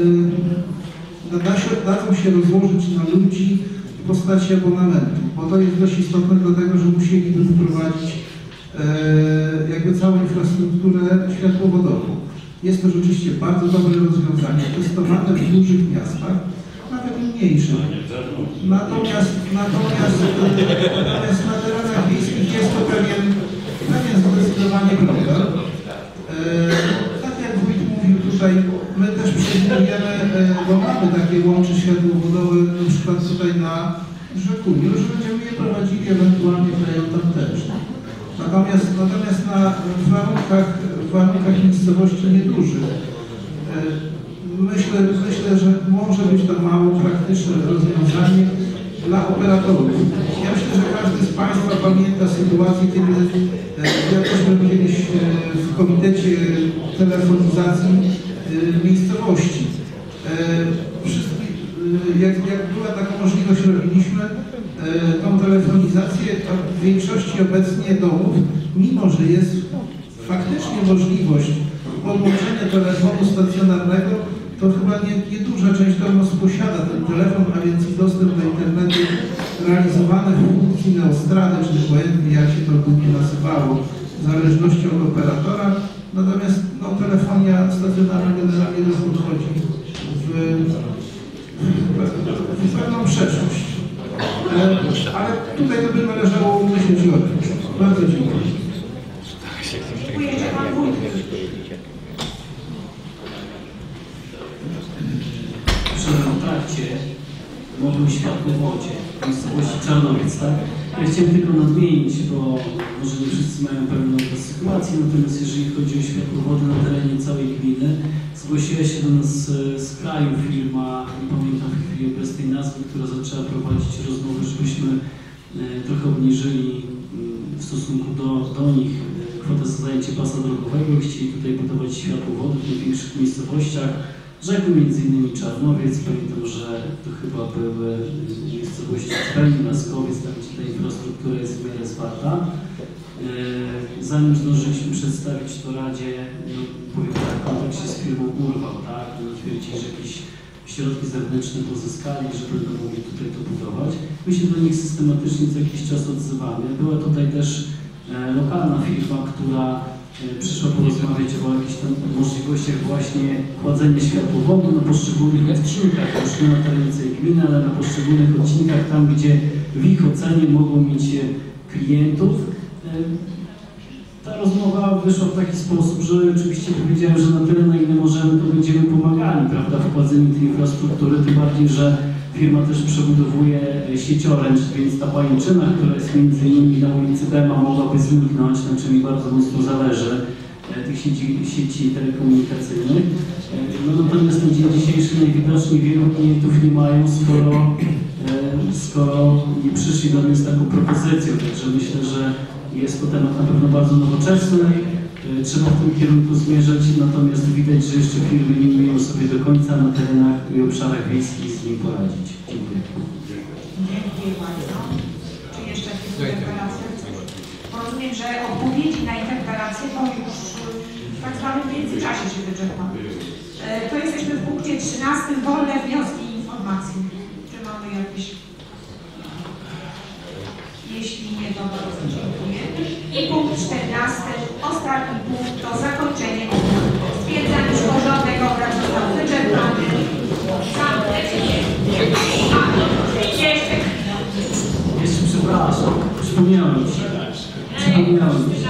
dadzą się rozłożyć na ludzi w postaci abonamentu, bo to jest dość istotne do tego, że musieliby wprowadzić jakby całą infrastrukturę światłowodową. Jest to rzeczywiście bardzo dobre rozwiązanie, testowane w dużych miastach, nawet mniejszych. Natomiast, natomiast, natomiast na terenach wiejskich jest to pewien, pewien zdecydowanie problem. Tak jak wójt mówił tutaj, my też przewidujemy, bo mamy takie łącze światłowodowe, na przykład tutaj na Rzekuniu, że będziemy je prowadzili ewentualnie w rejonach też. Natomiast, natomiast na w warunkach, w warunkach miejscowości niedużych myślę, myślę, że może być to mało praktyczne rozwiązanie dla operatorów. Ja myślę, że każdy z Państwa pamięta sytuację, kiedy ja też byłem kiedyś w komitecie telefonizacji miejscowości. Wszystkich, jak, jak była taka możliwość, robiliśmy tą telefonizację w większości obecnie domów, mimo że jest faktycznie możliwość podłączenia telefonu stacjonarnego, to chyba nie, nie duża część domów posiada ten telefon, a więc i dostęp do internetu realizowany w funkcji neostrady, czy obojętnie jak się to głównie nazywało, w zależności od operatora. Natomiast no, telefonia stacjonarna generalnie nas odchodzi w, w, w pewną przeszłość. Ale tutaj to by należało myśleć o tym. Bardzo dziękuję. Dziękuję, że Pan Wójt. W trakcie mowy o światłowodzie w miejscowości Czarnowiec, tak? Ja chciałem tylko nadmienić, bo może nie wszyscy mają pewną sytuację, natomiast jeżeli chodzi o światłowody na terenie całej gminy, zgłosiła się do nas z kraju firma, nie pamiętam w chwili obecnej nazwy, która zaczęła prowadzić rozmowy, żebyśmy trochę obniżyli w stosunku do, do nich kwotę za zajęcie pasa drogowego. Chcieli tutaj budować światłowody w największych miejscowościach. Rzekł między innymi Czarnowiec, pamiętam, że to chyba były miejscowości Cpelin, Laskowiec, tam gdzie ta infrastruktura jest w miarę zwarta. Zanim zdążyliśmy przedstawić to Radzie, no, powiem tak, w kontakcie z firmą Urwał, tak, no, twierdzili, że jakiś środki zewnętrzne pozyskali, że będą mogli tutaj to budować. My się do nich systematycznie co jakiś czas odzywamy. Była tutaj też e, lokalna firma, która e, przyszła porozmawiać o jakichś tam możliwościach właśnie kładzenia światłowodu na poszczególnych odcinkach, już nie na terenie całej gminy, ale na poszczególnych odcinkach, tam gdzie w ich ocenie mogą mieć klientów. E, Ta rozmowa wyszła w taki sposób, że oczywiście powiedziałem, że na tyle, na ile możemy, to będziemy pomagali, prawda, w wprowadzeniu tej infrastruktury, tym bardziej, że firma też przebudowuje sieć Orange, więc ta pajęczyna, która jest między innymi na ulicy Dema, mogłaby zniknąć, na czym mi bardzo mocno zależy, tych sieci, sieci telekomunikacyjnych. No natomiast na dzień dzisiejszy najwidoczniej wielu klientów nie mają, skoro, skoro nie przyszli do mnie z taką propozycją, także myślę, że jest to temat na pewno bardzo nowoczesny, trzeba w tym kierunku zmierzać, natomiast widać, że jeszcze firmy nie umieją sobie do końca na terenach i obszarach wiejskich z nim poradzić. Dziękuję. Dziękuję bardzo. Czy jeszcze jakieś interpelacje? Rozumiem, że odpowiedzi na interpelacje to już w tak zwanym międzyczasie się wyczerpały. To jesteśmy w punkcie trzynastym. Wolne wnioski i informacje. Czy mamy jakieś... Jeśli nie, to bardzo dziękuję. I punkt czternasty, ostatni punkt, to zakończenie. Stwierdzam, iż porządek obrad został wyczerpany. Zamknięcie. A, jeszcze. Jeszcze przepraszam, przypomniałem się. Przypomniałem się.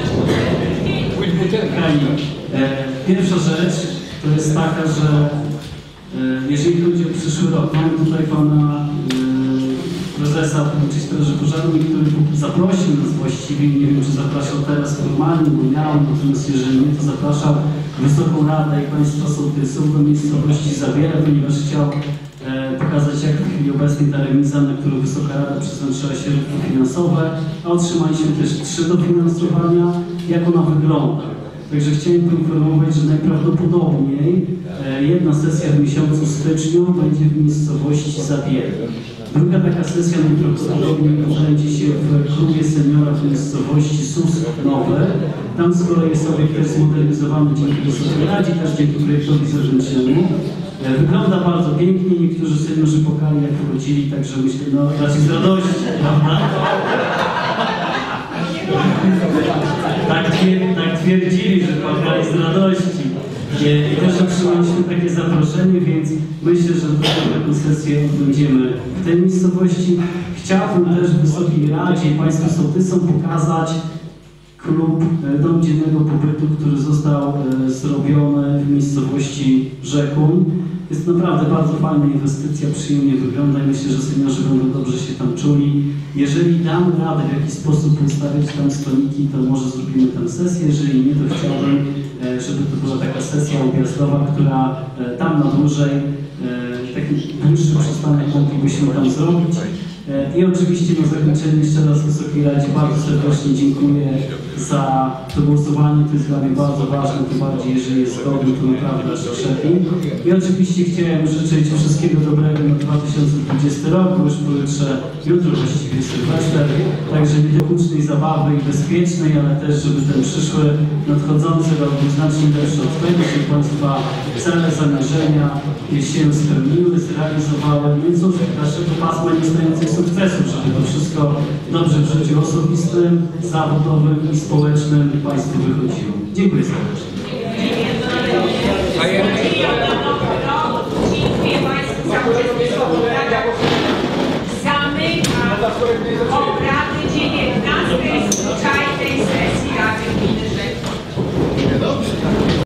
Pierwsza rzecz to jest taka, że jeżeli chodzi o przyszły rok, mamy tutaj pana prezesa Ochotniczej Straży Pożarnej, który zaprosił nas właściwie, nie wiem czy zapraszał teraz formalnie, bo miał, natomiast jeżeli nie, to zapraszał Wysoką Radę i Państwa Sołtysów do miejscowości Zawiera, ponieważ chciał e, pokazać, jak w chwili obecnej ta remiza, na którą Wysoka Rada przeznaczyła środki finansowe, a otrzymaliśmy też trzy dofinansowania, jak ona wygląda. Także chciałem poinformować, że najprawdopodobniej e, jedna sesja w miesiącu styczniu będzie w miejscowości Zawiera. Druga taka sesja najprawdopodobniej odbędzie się w klubie seniora w miejscowości Susk Nowe. Tam z kolei jest obiekt też zmodernizowany dzięki Wysokiej Radzie, też dzięki projektowi zewnętrznemu. Wygląda bardzo pięknie, niektórzy seniorzy pokali jak wchodzili, także myślę, no raczej z radości, prawda? Tak, tak twierdzili, że pokali z radości. I też otrzymaliśmy takie zaproszenie, więc myślę, że taką sesję odbędziemy w tej miejscowości. Chciałbym też w Wysokiej Radzie i Państwu Sołtysom pokazać klub Dom Dziennego Pobytu, który został zrobiony w miejscowości Rzekuń. Jest naprawdę bardzo fajna inwestycja, przyjemnie wygląda i myślę, że seniorzy będą dobrze się tam czuli. Jeżeli damy radę w jakiś sposób ustawić tam stoliki, to może zrobimy tam sesję. Jeżeli nie, to chciałbym, żeby to była taka sesja objazdowa, która tam na dłużej, taki dłuższy przystanek moglibyśmy tam zrobić. I oczywiście na zakończenie jeszcze raz Wysokiej Radzie bardzo serdecznie dziękuję za to głosowanie. To jest dla mnie bardzo ważne, tym bardziej jeżeli jest zgodny, to naprawdę aż krzepi. I oczywiście chciałem życzyć wszystkiego dobrego na dwa tysiące dwudziesty rok, bo już pojutrze, jutro właściwie Sylwester, także niedokucznej zabawy i bezpiecznej, ale też żeby ten przyszły, nadchodzący rok był znacznie lepszy od tego, żeby Państwa cele, zamierzenia się spełniły, zrealizowały, więc cóż, naszego pasma niestających sukcesów, żeby to wszystko dobrze w życiu osobistym, zawodowym i społecznym Państwu wychodziło. Dziękuję serdecznie.